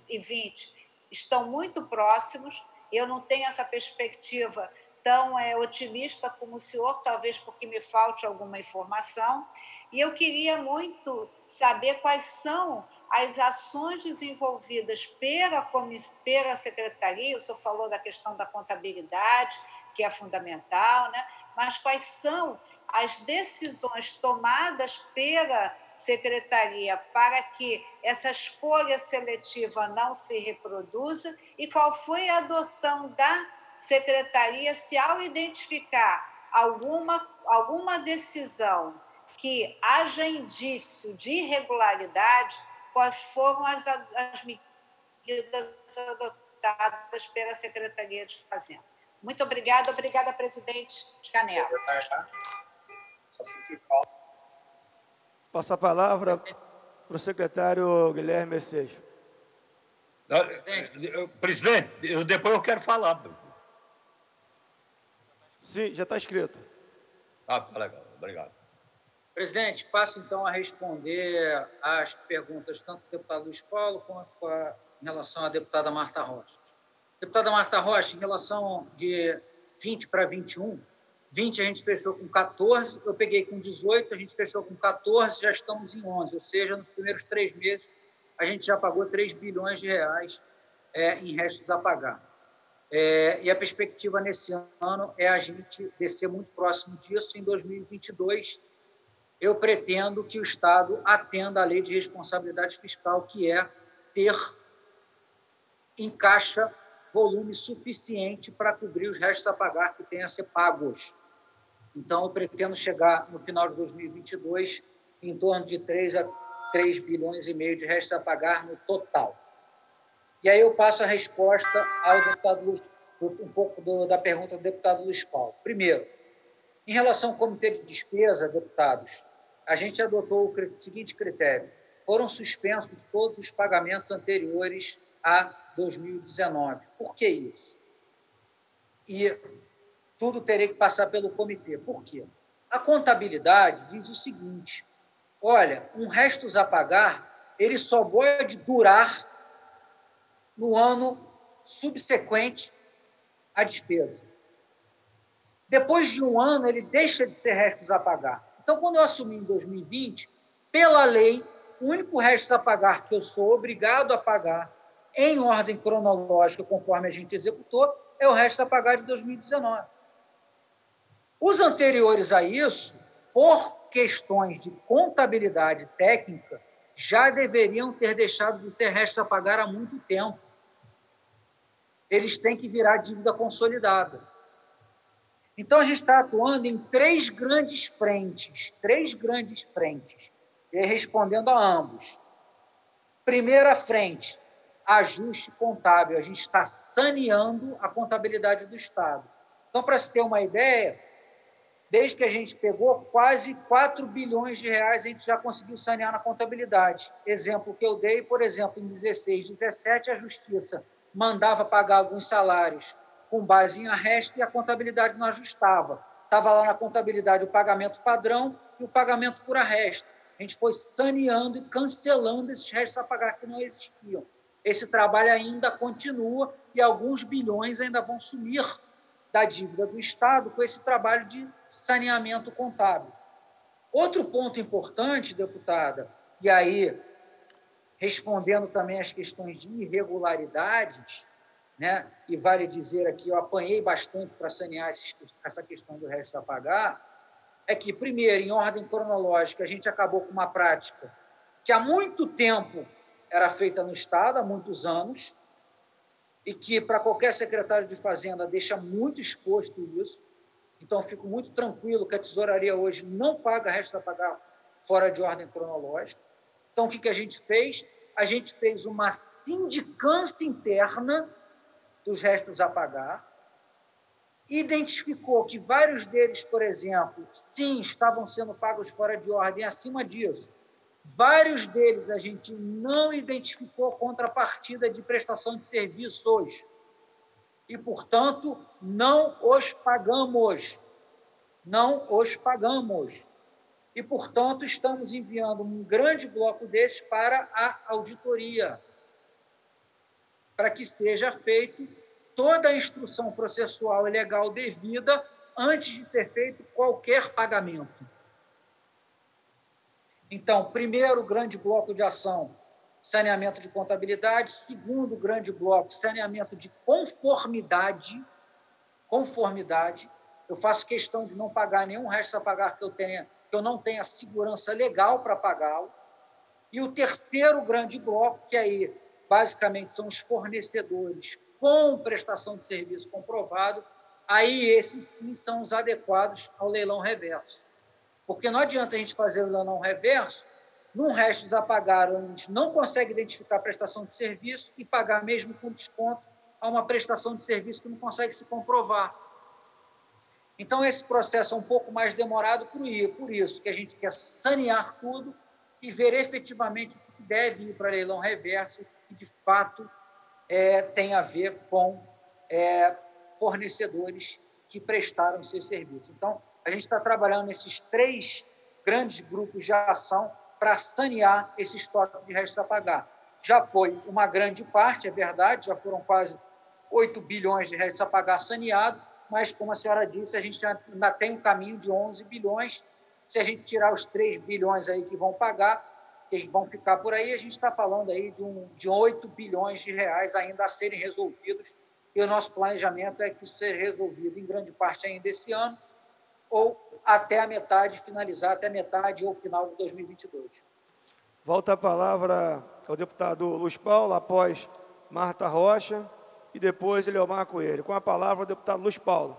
20 estão muito próximos. Eu não tenho essa perspectiva tão otimista como o senhor, talvez porque me falte alguma informação. E eu queria muito saber quais são as ações desenvolvidas pela Secretaria. O senhor falou da questão da contabilidade, que é fundamental, né? Mas quais são as decisões tomadas pela Secretaria para que essa escolha seletiva não se reproduza e qual foi a adoção da Secretaria se, ao identificar alguma decisão que haja indício de irregularidade, quais foram as medidas adotadas pela Secretaria de Fazenda. Muito obrigada, presidente Canela. Passo a palavra para o secretário Guilherme Mercedes. Presidente, depois eu quero falar, presidente. Sim, já está escrito. Tá legal, obrigado. Presidente, passo então a responder às perguntas tanto do deputado Luiz Paulo quanto em relação à deputada Marta Rocha. Deputada Marta Rocha, em relação de 20 para 21, 20 a gente fechou com 14, eu peguei com 18, a gente fechou com 14, já estamos em 11, ou seja, nos primeiros 3 meses a gente já pagou 3 bilhões de reais em restos a pagar. E a perspectiva nesse ano é a gente descer muito próximo disso. Em 2022, eu pretendo que o Estado atenda à lei de responsabilidade fiscal, que é ter em caixa volume suficiente para cobrir os restos a pagar que tenham a ser pagos. Então, eu pretendo chegar no final de 2022 em torno de 3 a 3 bilhões e meio de restos a pagar no total. E aí eu passo a resposta ao deputado Luiz, um pouco da pergunta do deputado Luiz Paulo. Primeiro, em relação ao comitê de despesa, deputados, a gente adotou o seguinte critério: foram suspensos todos os pagamentos anteriores a 2019. Por que isso? E tudo teria que passar pelo comitê. Por quê? A contabilidade diz o seguinte: olha, um restos a pagar, ele só pode durar no ano subsequente à despesa. Depois de um ano, ele deixa de ser restos a pagar. Então, quando eu assumi em 2020, pela lei, o único resto a pagar que eu sou obrigado a pagar em ordem cronológica, conforme a gente executou, é o resto a pagar de 2019. Os anteriores a isso, por questões de contabilidade técnica, já deveriam ter deixado de ser restos a pagar há muito tempo. Eles têm que virar dívida consolidada. Então, a gente está atuando em três grandes frentes, e respondendo a ambos. Primeira frente, ajuste contábil. A gente está saneando a contabilidade do Estado. Então, para se ter uma ideia, desde que a gente pegou quase 4 bilhões de reais, a gente já conseguiu sanear na contabilidade. Exemplo que eu dei, por exemplo, em 16, 17, a Justiça mandava pagar alguns salários com base em arresto e a contabilidade não ajustava. Estava lá na contabilidade o pagamento padrão e o pagamento por arresto. A gente foi saneando e cancelando esses restos a pagar que não existiam. Esse trabalho ainda continua e alguns bilhões ainda vão sumir da dívida do Estado com esse trabalho de saneamento contábil. Outro ponto importante, deputada, e aí, respondendo também às questões de irregularidades, né, e vale dizer aqui, eu apanhei bastante para sanear essa questão do resto a pagar, é que, primeiro, em ordem cronológica, a gente acabou com uma prática que há muito tempo era feita no Estado, há muitos anos, e que, para qualquer secretário de Fazenda, deixa muito exposto isso. Então, fico muito tranquilo que a Tesouraria hoje não paga resto a pagar fora de ordem cronológica. Então, o que a gente fez? A gente fez uma sindicância interna dos restos a pagar, identificou que vários deles, por exemplo, sim, estavam sendo pagos fora de ordem. Acima disso, vários deles a gente não identificou contrapartida de prestação de serviços e, portanto, não os pagamos. E, portanto, estamos enviando um grande bloco desses para a auditoria, para que seja feito toda a instrução processual e legal devida antes de ser feito qualquer pagamento. Então, primeiro grande bloco de ação, saneamento de contabilidade. Segundo grande bloco, saneamento de conformidade. Eu faço questão de não pagar nenhum resto a pagar que eu não tenha segurança legal para pagá-lo. E o terceiro grande bloco, que aí basicamente são os fornecedores com prestação de serviço comprovado, aí esses sim são os adequados ao leilão reverso. Porque não adianta a gente fazer o leilão reverso, num restos a pagar, onde a gente não consegue identificar a prestação de serviço e pagar mesmo com desconto a uma prestação de serviço que não consegue se comprovar. Então, esse processo é um pouco mais demorado por isso que a gente quer sanear tudo e ver efetivamente o que deve ir para leilão reverso e, de fato, tem a ver com fornecedores que prestaram seus serviços. Então, a gente está trabalhando nesses três grandes grupos de ação para sanear esse estoque de restos a pagar. Já foi uma grande parte, é verdade, já foram quase 8 bilhões de restos a pagar saneado, mas, como a senhora disse, a gente ainda tem um caminho de 11 bilhões. Se a gente tirar os 3 bilhões aí que vão pagar, que vão ficar por aí, a gente está falando aí de 8 bilhões de reais ainda a serem resolvidos, e o nosso planejamento é que seja resolvido em grande parte ainda esse ano, ou até a metade, finalizar até a metade ou final de 2022. Volta a palavra ao deputado Luiz Paulo, após Marta Rocha, e depois Eliomar Coelho. Com a palavra, o deputado Luiz Paulo.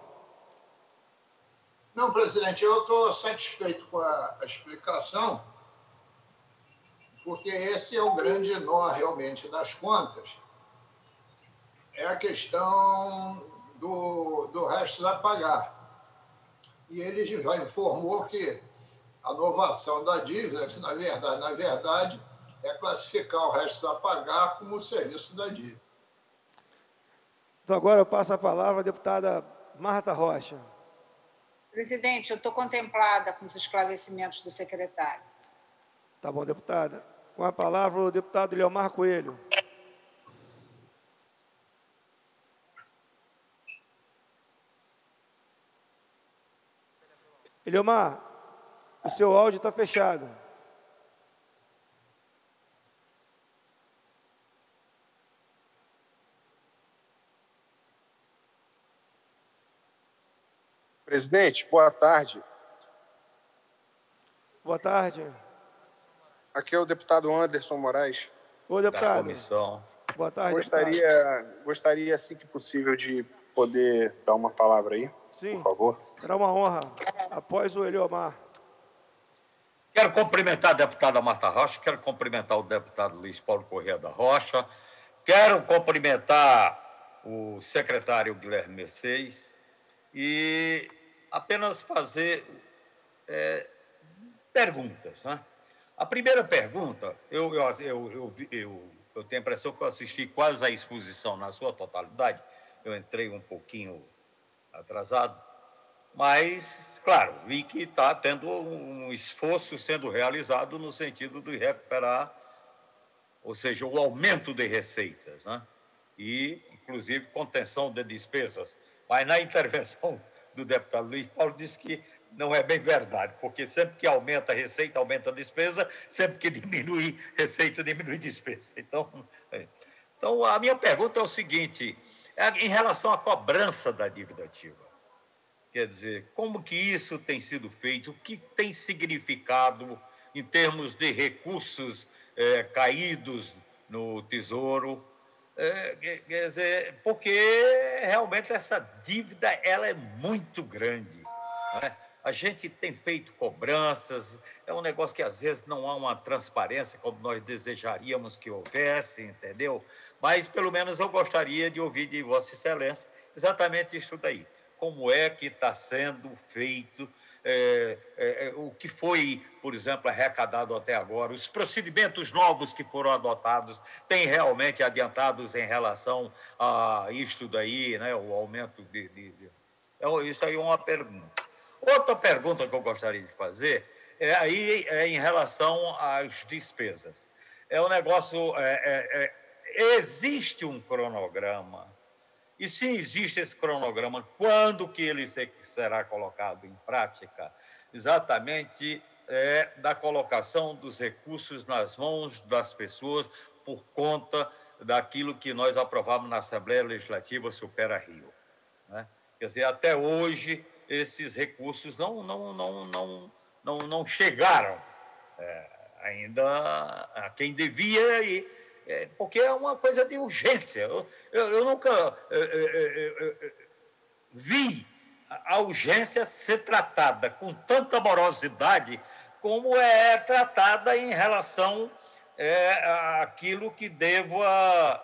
Não, presidente, eu estou satisfeito com a explicação, porque esse é o grande nó, realmente, das contas. É a questão do resto a pagar. E ele já informou que a novação da dívida, que na verdade, é classificar o resto a pagar como serviço da dívida. Então, agora eu passo a palavra à deputada Marta Rocha. Presidente, eu estou contemplada com os esclarecimentos do secretário. Tá bom, deputada. Com a palavra, o deputado Eliomar Coelho. Eliomar, o seu áudio está fechado. Presidente, boa tarde. Boa tarde. Aqui é o deputado Anderson Moraes. Ô, deputado. Da comissão. Boa tarde, deputado. Gostaria, assim que possível, de poder dar uma palavra aí, Sim, por favor. Será uma honra. Após o Eliomar. Quero cumprimentar a deputada Marta Rocha, quero cumprimentar o deputado Luiz Paulo Corrêa da Rocha, quero cumprimentar o secretário Guilherme Mercedes e apenas fazer perguntas, né? A primeira pergunta, eu tenho a impressão que eu assisti quase a exposição na sua totalidade, eu entrei um pouquinho atrasado, mas, claro, vi que está tendo um esforço sendo realizado no sentido de recuperar, ou seja, o aumento de receitas, né? E, inclusive, contenção de despesas. Mas, na intervenção do deputado Luiz Paulo, disse que não é bem verdade, porque sempre que aumenta a receita, aumenta a despesa, sempre que diminui receita, diminui despesa. Então, a minha pergunta é o seguinte, em relação à cobrança da dívida ativa. Quer dizer, como que isso tem sido feito? O que tem significado em termos de recursos caídos no Tesouro? Quer dizer, porque realmente essa dívida ela é muito grande, né? A gente tem feito cobranças, é um negócio que às vezes não há uma transparência como nós desejaríamos que houvesse, entendeu? Mas pelo menos eu gostaria de ouvir de Vossa Excelência exatamente isso daí. Como é que está sendo feito, o que foi, por exemplo, arrecadado até agora, os procedimentos novos que foram adotados têm realmente adiantados em relação a isto daí, né, o aumento isso aí é uma pergunta. Outra pergunta que eu gostaria de fazer é em relação às despesas. É um negócio, existe um cronograma. E se existe esse cronograma, quando que ele será colocado em prática? Exatamente da colocação dos recursos nas mãos das pessoas por conta daquilo que nós aprovamos na Assembleia Legislativa Supera Rio, né? Quer dizer, até hoje, esses recursos não chegaram ainda a quem devia porque é uma coisa de urgência. Eu nunca vi a urgência ser tratada com tanta morosidade como é tratada em relação àquilo que deva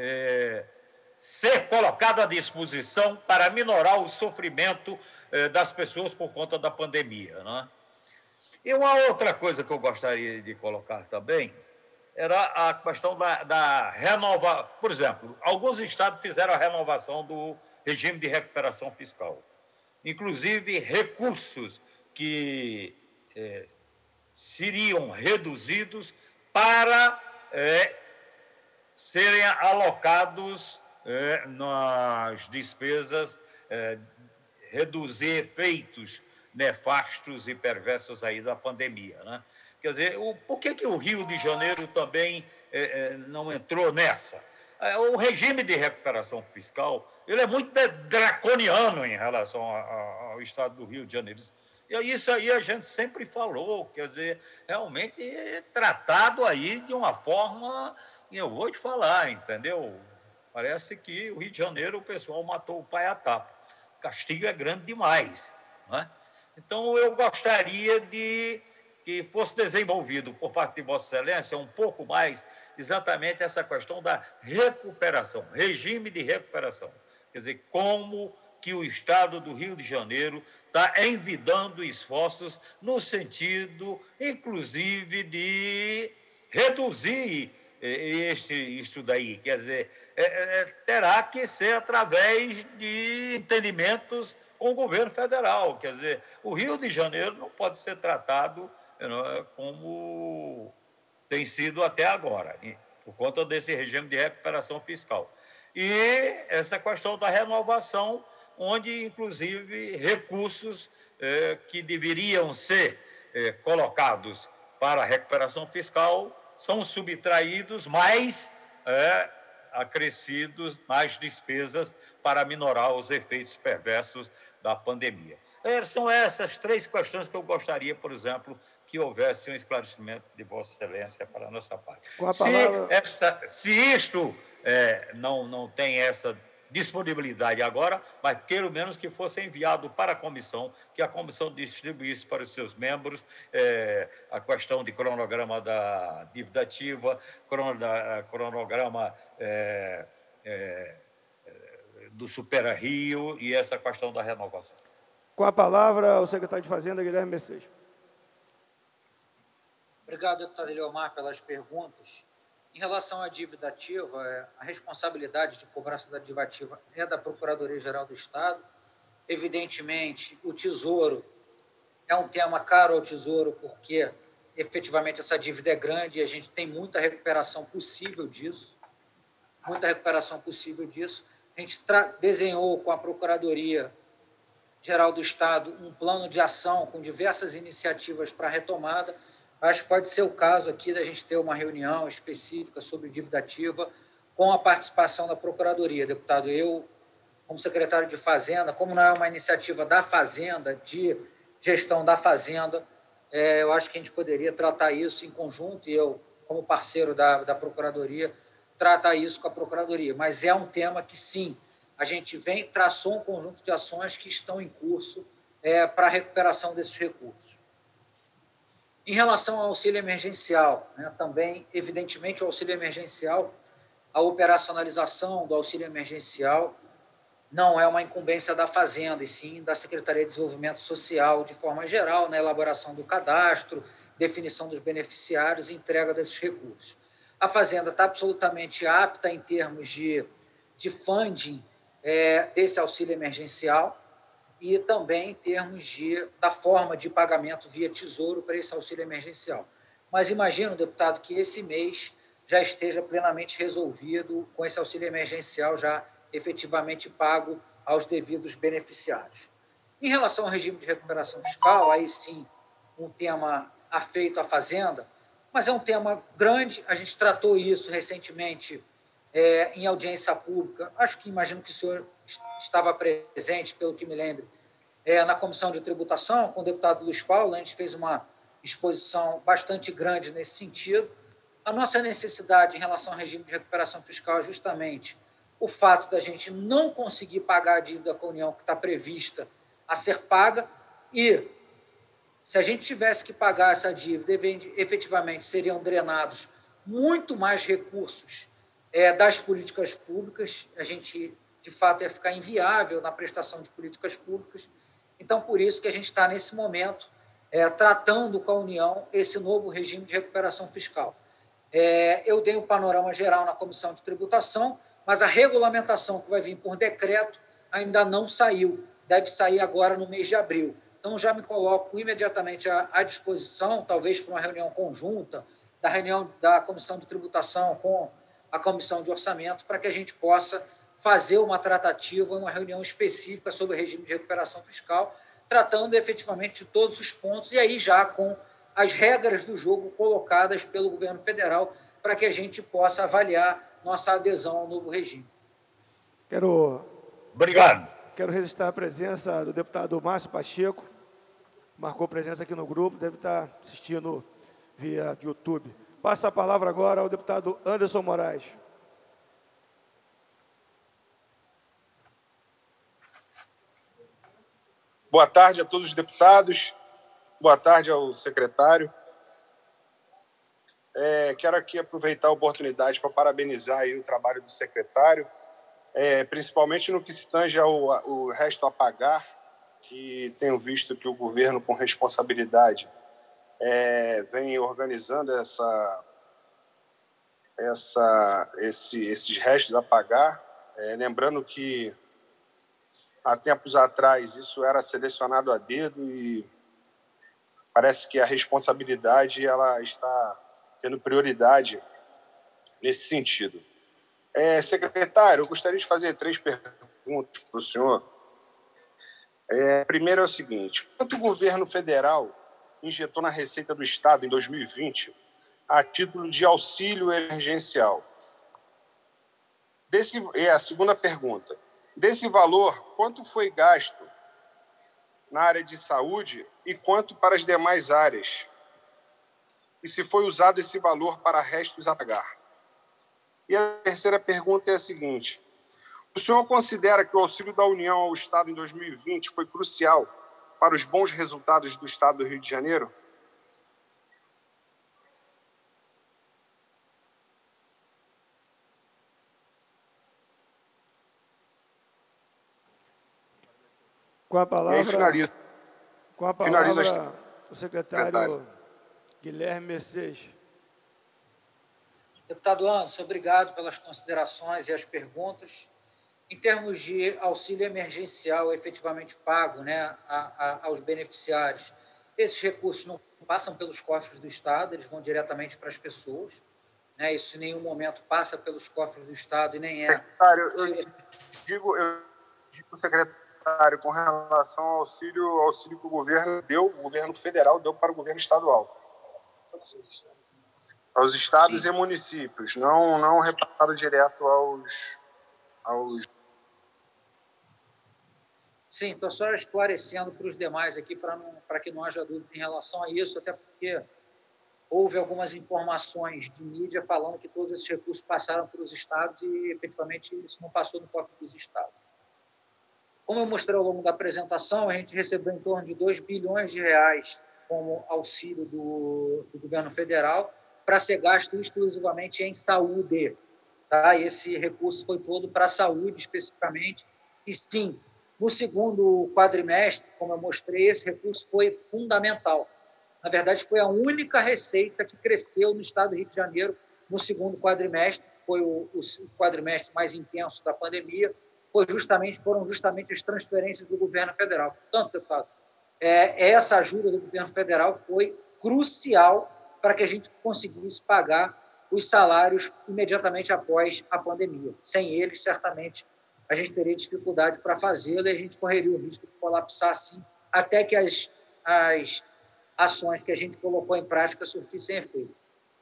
ser colocado à disposição para minorar o sofrimento das pessoas por conta da pandemia, né? E uma outra coisa que eu gostaria de colocar também era a questão da renovação. Por exemplo, alguns estados fizeram a renovação do regime de recuperação fiscal. Inclusive, recursos que seriam reduzidos para serem alocados nas despesas, reduzir efeitos nefastos e perversos aí da pandemia, né? Quer dizer, por que o Rio de Janeiro também não entrou nessa? O regime de recuperação fiscal ele é muito draconiano em relação ao estado do Rio de Janeiro. E isso aí a gente sempre falou, quer dizer, realmente é tratado aí de uma forma, eu vou te falar, entendeu? Parece que o Rio de Janeiro o pessoal matou o pai a tapa. O castigo é grande demais, não é? Então, eu gostaria de que fosse desenvolvido por parte de Vossa Excelência um pouco mais exatamente essa questão da recuperação, regime de recuperação. Quer dizer, como que o Estado do Rio de Janeiro está envidando esforços no sentido, inclusive, de reduzir isso daí. Quer dizer, terá que ser através de entendimentos com o governo federal. Quer dizer, o Rio de Janeiro não pode ser tratado como tem sido até agora, por conta desse regime de recuperação fiscal. E essa questão da renovação, onde, inclusive, recursos que deveriam ser colocados para a recuperação fiscal são subtraídos, mas acrescidos nas despesas para minorar os efeitos perversos da pandemia. São essas 3 questões que eu gostaria, por exemplo, que houvesse um esclarecimento de Vossa Excelência para a nossa parte. Com a palavra... Se isto não tem essa disponibilidade agora, mas pelo menos que fosse enviado para a comissão, que a comissão distribuísse para os seus membros a questão de cronograma da dívida ativa, cronograma do Supera Rio e essa questão da renovação. Com a palavra, o secretário de Fazenda, Guilherme Mercedes. Obrigado, deputado Eliomar, pelas perguntas. Em relação à dívida ativa, a responsabilidade de cobrança da dívida ativa é da Procuradoria-Geral do Estado. Evidentemente, o Tesouro é um tema caro ao Tesouro, porque efetivamente essa dívida é grande e a gente tem muita recuperação possível disso. A gente desenhou com a Procuradoria-Geral do Estado um plano de ação com diversas iniciativas para a retomada. Acho que pode ser o caso aqui da gente ter uma reunião específica sobre dívida ativa com a participação da Procuradoria. Deputado, eu, como secretário de Fazenda, como não é uma iniciativa da Fazenda, de gestão da Fazenda, eu acho que a gente poderia tratar isso em conjunto, e eu, como parceiro da Procuradoria, tratar isso com a Procuradoria. Mas é um tema que, sim, a gente traçou um conjunto de ações que estão em curso para a recuperação desses recursos. Em relação ao auxílio emergencial, também, evidentemente, o auxílio emergencial, a operacionalização do auxílio emergencial não é uma incumbência da Fazenda, e sim da Secretaria de Desenvolvimento Social, de forma geral, na elaboração do cadastro, definição dos beneficiários e entrega desses recursos. A Fazenda está absolutamente apta em termos de funding desse auxílio emergencial, e também em termos da forma de pagamento via Tesouro para esse auxílio emergencial. Mas imagino, deputado, que esse mês já esteja plenamente resolvido com esse auxílio emergencial já efetivamente pago aos devidos beneficiários. Em relação ao regime de recuperação fiscal, aí sim, um tema afeito à Fazenda, mas é um tema grande, a gente tratou isso recentemente em audiência pública, imagino que o senhor estava presente, pelo que me lembro, na Comissão de Tributação, com o deputado Luiz Paulo, a gente fez uma exposição bastante grande nesse sentido. A nossa necessidade em relação ao regime de recuperação fiscal é justamente o fato da gente não conseguir pagar a dívida com a União que está prevista a ser paga, e se a gente tivesse que pagar essa dívida, efetivamente seriam drenados muito mais recursos das políticas públicas, a gente, de fato, ia ficar inviável na prestação de políticas públicas. Então, por isso que a gente está, nesse momento, tratando com a União esse novo regime de recuperação fiscal. Eu dei um panorama geral na Comissão de Tributação, mas a regulamentação que vai vir por decreto ainda não saiu, deve sair agora no mês de abril. Então, já me coloco imediatamente à disposição, talvez para uma reunião conjunta, da Comissão de Tributação com a Comissão de Orçamento, para que a gente possa fazer uma tratativa, uma reunião específica sobre o regime de recuperação fiscal, tratando efetivamente de todos os pontos, e aí já com as regras do jogo colocadas pelo governo federal, para que a gente possa avaliar nossa adesão ao novo regime. Obrigado. Quero registrar a presença do deputado Márcio Pacheco, marcou presença aqui no grupo, deve estar assistindo via YouTube. Passa a palavra agora ao deputado Anderson Moraes. Boa tarde a todos os deputados, boa tarde ao secretário. Quero aqui aproveitar a oportunidade para parabenizar aí o trabalho do secretário, principalmente no que se tange ao resto a pagar, que tenho visto que o governo, com responsabilidade, vem organizando esses restos a pagar, lembrando que há tempos atrás isso era selecionado a dedo e parece que a responsabilidade ela está tendo prioridade nesse sentido. Secretário, eu gostaria de fazer 3 perguntas para o senhor. Primeiro é o seguinte: quanto o governo federal injetou na Receita do Estado em 2020 a título de auxílio emergencial? A segunda pergunta: desse valor, quanto foi gasto na área de saúde e quanto para as demais áreas? E se foi usado esse valor para restos a pagar? E a terceira pergunta é a seguinte: o senhor considera que o auxílio da União ao Estado em 2020 foi crucial para os bons resultados do Estado do Rio de Janeiro? Com a palavra, finalizo o secretário Guilherme Mercedes. Deputado Anderson, obrigado pelas considerações e as perguntas. Em termos de auxílio emergencial efetivamente pago, né, aos beneficiários, esses recursos não passam pelos cofres do Estado, eles vão diretamente para as pessoas. Né, isso em nenhum momento passa pelos cofres do Estado e nem é... Secretário, eu digo, secretário, com relação ao auxílio que o governo federal deu para o governo estadual. Aos estados e municípios, não repassado direto aos... Sim, estou só esclarecendo para os demais aqui, para que não haja dúvida em relação a isso, até porque houve algumas informações de mídia falando que todos esses recursos passaram para os estados e, efetivamente, isso não passou no cofre dos estados. Como eu mostrei ao longo da apresentação, a gente recebeu em torno de 2 bilhões de reais como auxílio do governo federal para ser gasto exclusivamente em saúde. Tá? Esse recurso foi todo para a saúde, especificamente, e sim, no segundo quadrimestre, como eu mostrei, esse recurso foi fundamental. Na verdade, foi a única receita que cresceu no estado do Rio de Janeiro no segundo quadrimestre, foi o quadrimestre mais intenso da pandemia, foram justamente as transferências do governo federal. Portanto, deputado, essa ajuda do governo federal foi crucial para que a gente conseguisse pagar os salários imediatamente após a pandemia. Sem eles, certamente, a gente teria dificuldade para fazê-lo e a gente correria o risco de colapsar, sim, até que as ações que a gente colocou em prática surtissem efeito.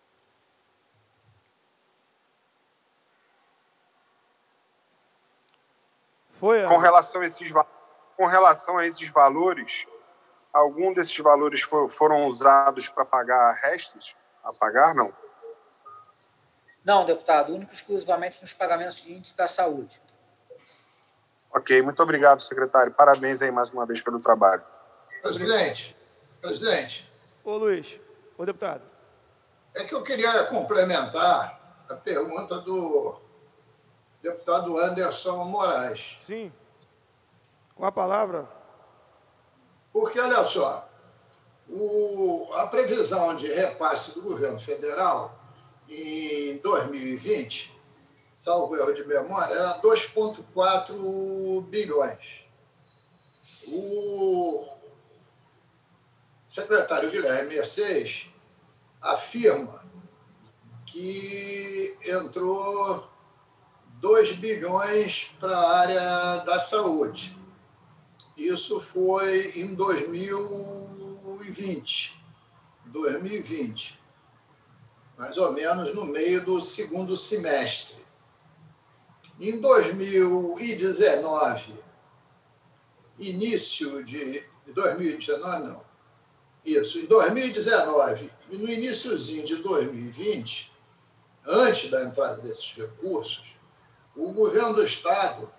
Com relação a esses valores, algum desses valores foram usados para pagar restos? A pagar, não? Não, deputado, único e exclusivamente nos pagamentos de índice da saúde. Ok, muito obrigado, secretário. Parabéns aí mais uma vez pelo trabalho. Presidente. Ô, Luiz, ô, deputado. É que eu queria complementar a pergunta do deputado Anderson Moraes. Sim. Com a palavra. Porque, olha só, a previsão de repasse do governo federal em 2020, salvo erro de memória, era 2,4 bilhões. O secretário Guilherme Mercedes afirma que entrou 2 bilhões para a área da saúde. Isso foi em 2020, mais ou menos no meio do segundo semestre. Em 2019, início de 2019, não. Isso, em 2019 e no iniciozinho de 2020, antes da entrada desses recursos, o governo do Estado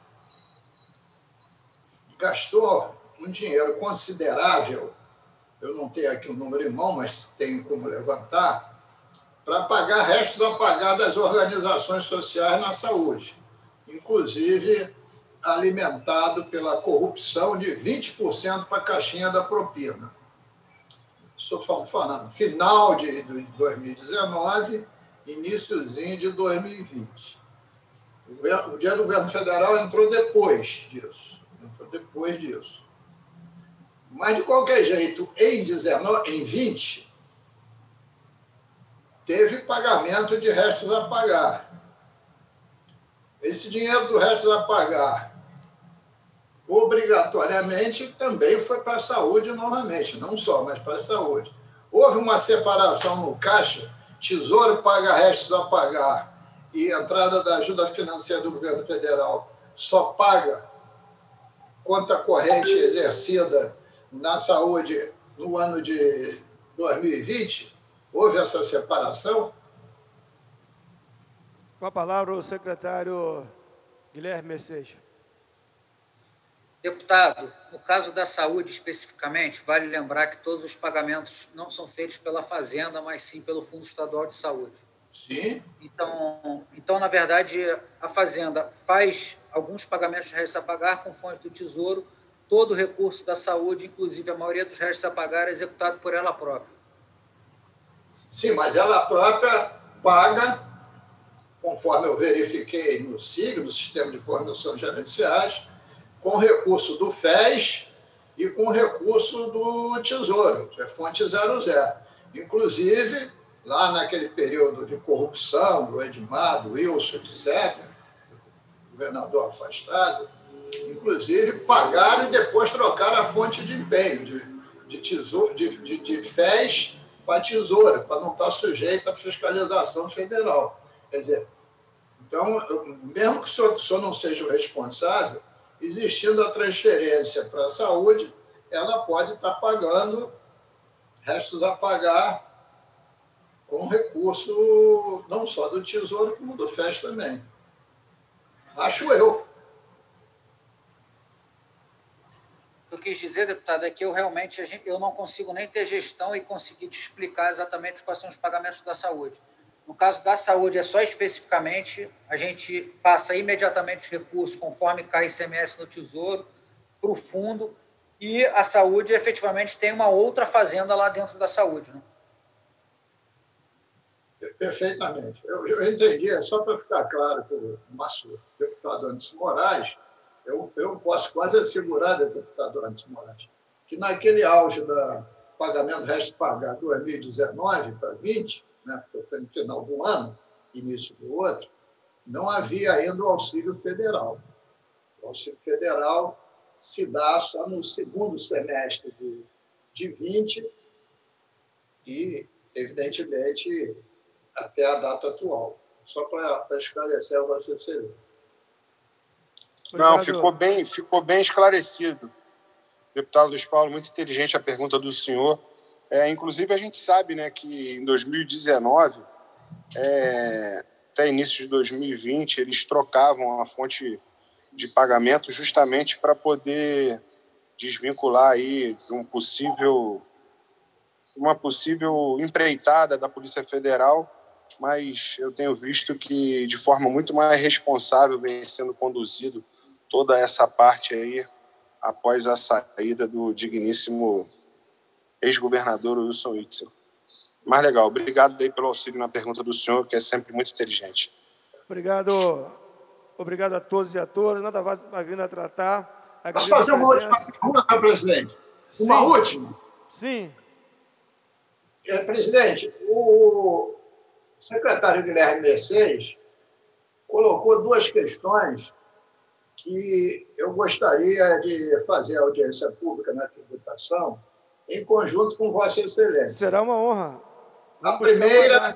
gastou um dinheiro considerável, eu não tenho aqui o número em mão, mas tenho como levantar, para pagar restos a pagar das organizações sociais na saúde, inclusive alimentado pela corrupção de 20% para a caixinha da propina. Estou falando final de 2019, iniciozinho de 2020. O dinheiro do governo federal entrou depois disso. Mas, de qualquer jeito, em 20, teve pagamento de restos a pagar. Esse dinheiro do restos a pagar, obrigatoriamente, também foi para a saúde novamente, não só, mas para a saúde. Houve uma separação no caixa, Tesouro paga restos a pagar e a entrada da ajuda financeira do governo federal só paga conta corrente exercida na saúde no ano de 2020? Houve essa separação? Com a palavra o secretário Guilherme Mercedes. Deputado, no caso da saúde especificamente, vale lembrar que todos os pagamentos não são feitos pela Fazenda, mas sim pelo Fundo Estadual de Saúde. Sim. Então, na verdade, a Fazenda faz alguns pagamentos de restos a pagar com fonte do Tesouro, todo o recurso da saúde, inclusive a maioria dos restos a pagar, é executado por ela própria. Sim, mas ela própria paga, conforme eu verifiquei no SIG, no Sistema de Informação Gerenciais, com recurso do FES e com recurso do Tesouro, que é fonte 00. Inclusive, lá naquele período de corrupção do Edmar, do Wilson, etc., governador afastado, inclusive pagaram e depois trocaram a fonte de empenho de FES para Tesouro, para não estar sujeito à fiscalização federal. Quer dizer, então, mesmo que o senhor não seja o responsável, existindo a transferência para a saúde, ela pode estar pagando restos a pagar com recurso não só do Tesouro, como do FES também. Acho eu. O que eu quis dizer, deputado, é que eu não consigo nem ter gestão e conseguir te explicar exatamente quais são os pagamentos da saúde. No caso da saúde, é só especificamente, a gente passa imediatamente os recursos, conforme cai ICMS no Tesouro, para o fundo, e a saúde, efetivamente, tem uma outra fazenda lá dentro da saúde. Né? Perfeitamente. Eu entendi, só para ficar claro para o nosso deputado Anderson Moraes, eu posso quase assegurar, deputado Anderson Moraes, que naquele auge do pagamento resto pagar 2019 para 2020, né, porque foi no final do ano, início do outro, não havia ainda o auxílio federal. O auxílio federal se dá só no segundo semestre de 20 e, evidentemente, até a data atual. Só para esclarecer a Vossa Excelência. Não, ficou bem esclarecido. Deputado Luiz Paulo, muito inteligente a pergunta do senhor. Inclusive, a gente sabe, né, que em 2019, até início de 2020, eles trocavam a fonte de pagamento justamente para poder desvincular aí de uma possível empreitada da Polícia Federal, mas eu tenho visto que, de forma muito mais responsável, vem sendo conduzido toda essa parte aí após a saída do digníssimo ex-governador Wilson Witzel. Mais legal, obrigado aí pelo auxílio na pergunta do senhor, que é sempre muito inteligente. Obrigado a todos e a todas. Nada vai vindo a tratar. Posso fazer uma última pergunta, presidente? Uma última? Sim. Presidente, o secretário Guilherme Mercedes colocou duas questões que eu gostaria de fazer a audiência pública na tributação em conjunto com Vossa Excelência. Será uma honra. A primeira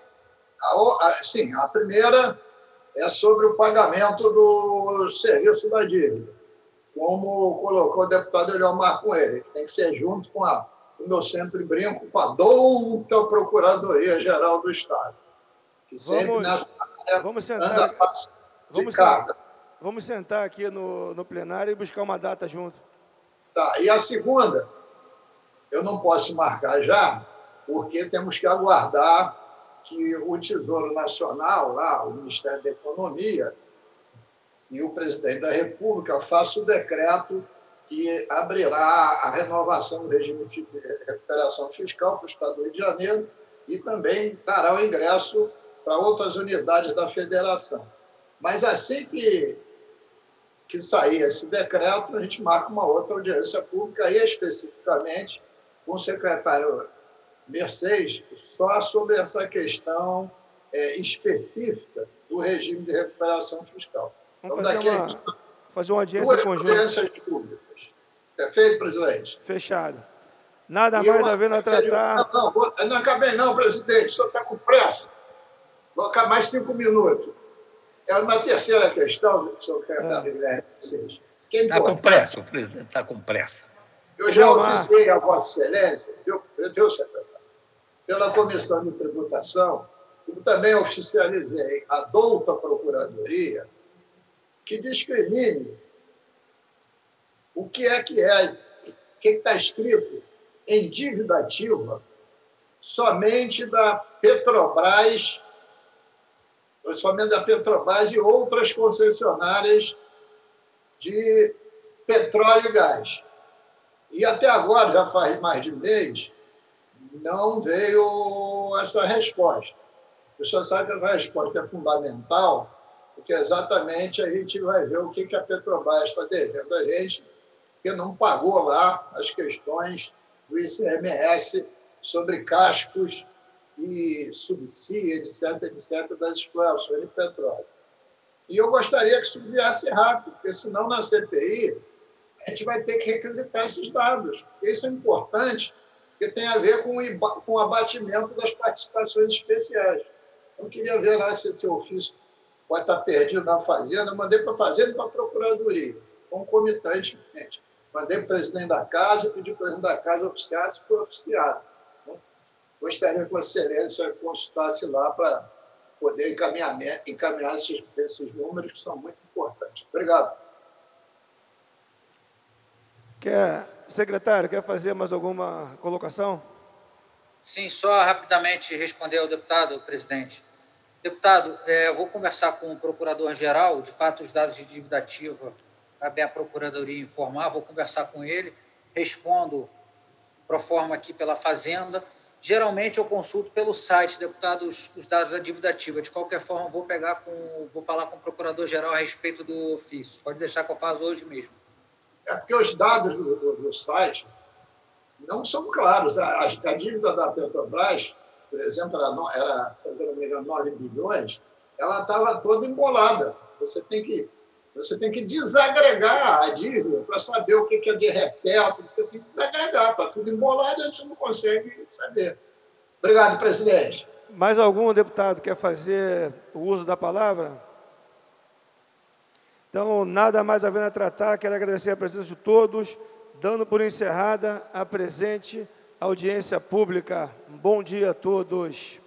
é sobre o pagamento do serviço da dívida, como colocou o deputado Eliomar Coelho, que tem que ser junto com como eu sempre brinco, com a douta Procuradoria-Geral do Estado, que sempre nessa área anda de carga. Vamos sentar aqui no plenário e buscar uma data junto. Tá. E a segunda, eu não posso marcar já, porque temos que aguardar que o Tesouro Nacional, lá, o Ministério da Economia e o Presidente da República façam o decreto que abrirá a renovação do regime de recuperação fiscal para o Estado do Rio de Janeiro e também dará o ingresso para outras unidades da Federação. Mas assim que sair esse decreto, a gente marca uma outra audiência pública, e especificamente com o secretário Mercedes, só sobre essa questão específica do regime de recuperação fiscal. Vamos fazer uma audiência conjunta. Audiências públicas. Perfeito, presidente? Fechado. Nada mais a ver a tratar. Não acabei não, presidente. O senhor está com pressa. Vou acabar mais 5 minutos. É uma terceira questão, secretário Guilherme. Está com pressa, o presidente está com pressa. Eu já oficiei a Vossa Excelência, viu, secretário, pela Comissão de Tributação, como também oficializei a douta Procuradoria, que discrimine o que está escrito em dívida ativa somente da Petrobras e outras concessionárias de petróleo e gás. E até agora, já faz mais de mês, não veio essa resposta. O senhor sabe que essa resposta é fundamental, porque exatamente a gente vai ver o que a Petrobras está devendo a gente, porque não pagou lá as questões do ICMS sobre cascos e subsídio, etc., das explorações de petróleo. E eu gostaria que isso viesse rápido, porque senão na CPI a gente vai ter que requisitar esses dados. Isso é importante, porque tem a ver com o abatimento das participações especiais. Eu queria ver lá se esse ofício pode estar perdido na Fazenda. Eu mandei para a Fazenda e para a Procuradoria, concomitantemente. Mandei para o presidente da Casa e pedi para o presidente da Casa oficiar se foi oficiado. Gostaria que Vossa Excelência consultasse lá para poder encaminhar esses números, que são muito importantes. Obrigado. Secretário, quer fazer mais alguma colocação? Sim, só rapidamente responder ao deputado, presidente. Deputado, eu vou conversar com o procurador-geral, de fato, os dados de dívida ativa, cabe à Procuradoria informar, vou conversar com ele, respondo pro forma aqui pela Fazenda. Geralmente, eu consulto pelo site, deputado, os dados da dívida ativa. De qualquer forma, vou falar com o procurador-geral a respeito do ofício. Pode deixar que eu faça hoje mesmo. É porque os dados do site não são claros. A dívida da Petrobras, por exemplo, era 9 bilhões, ela estava toda embolada. Você tem que desagregar a dívida para saber o que é de reperto. Você tem que desagregar. Está tudo embolado, a gente não consegue saber. Obrigado, presidente. Mais algum deputado quer fazer o uso da palavra? Então, nada mais havendo a tratar, quero agradecer a presença de todos, dando por encerrada a presente audiência pública. Um bom dia a todos.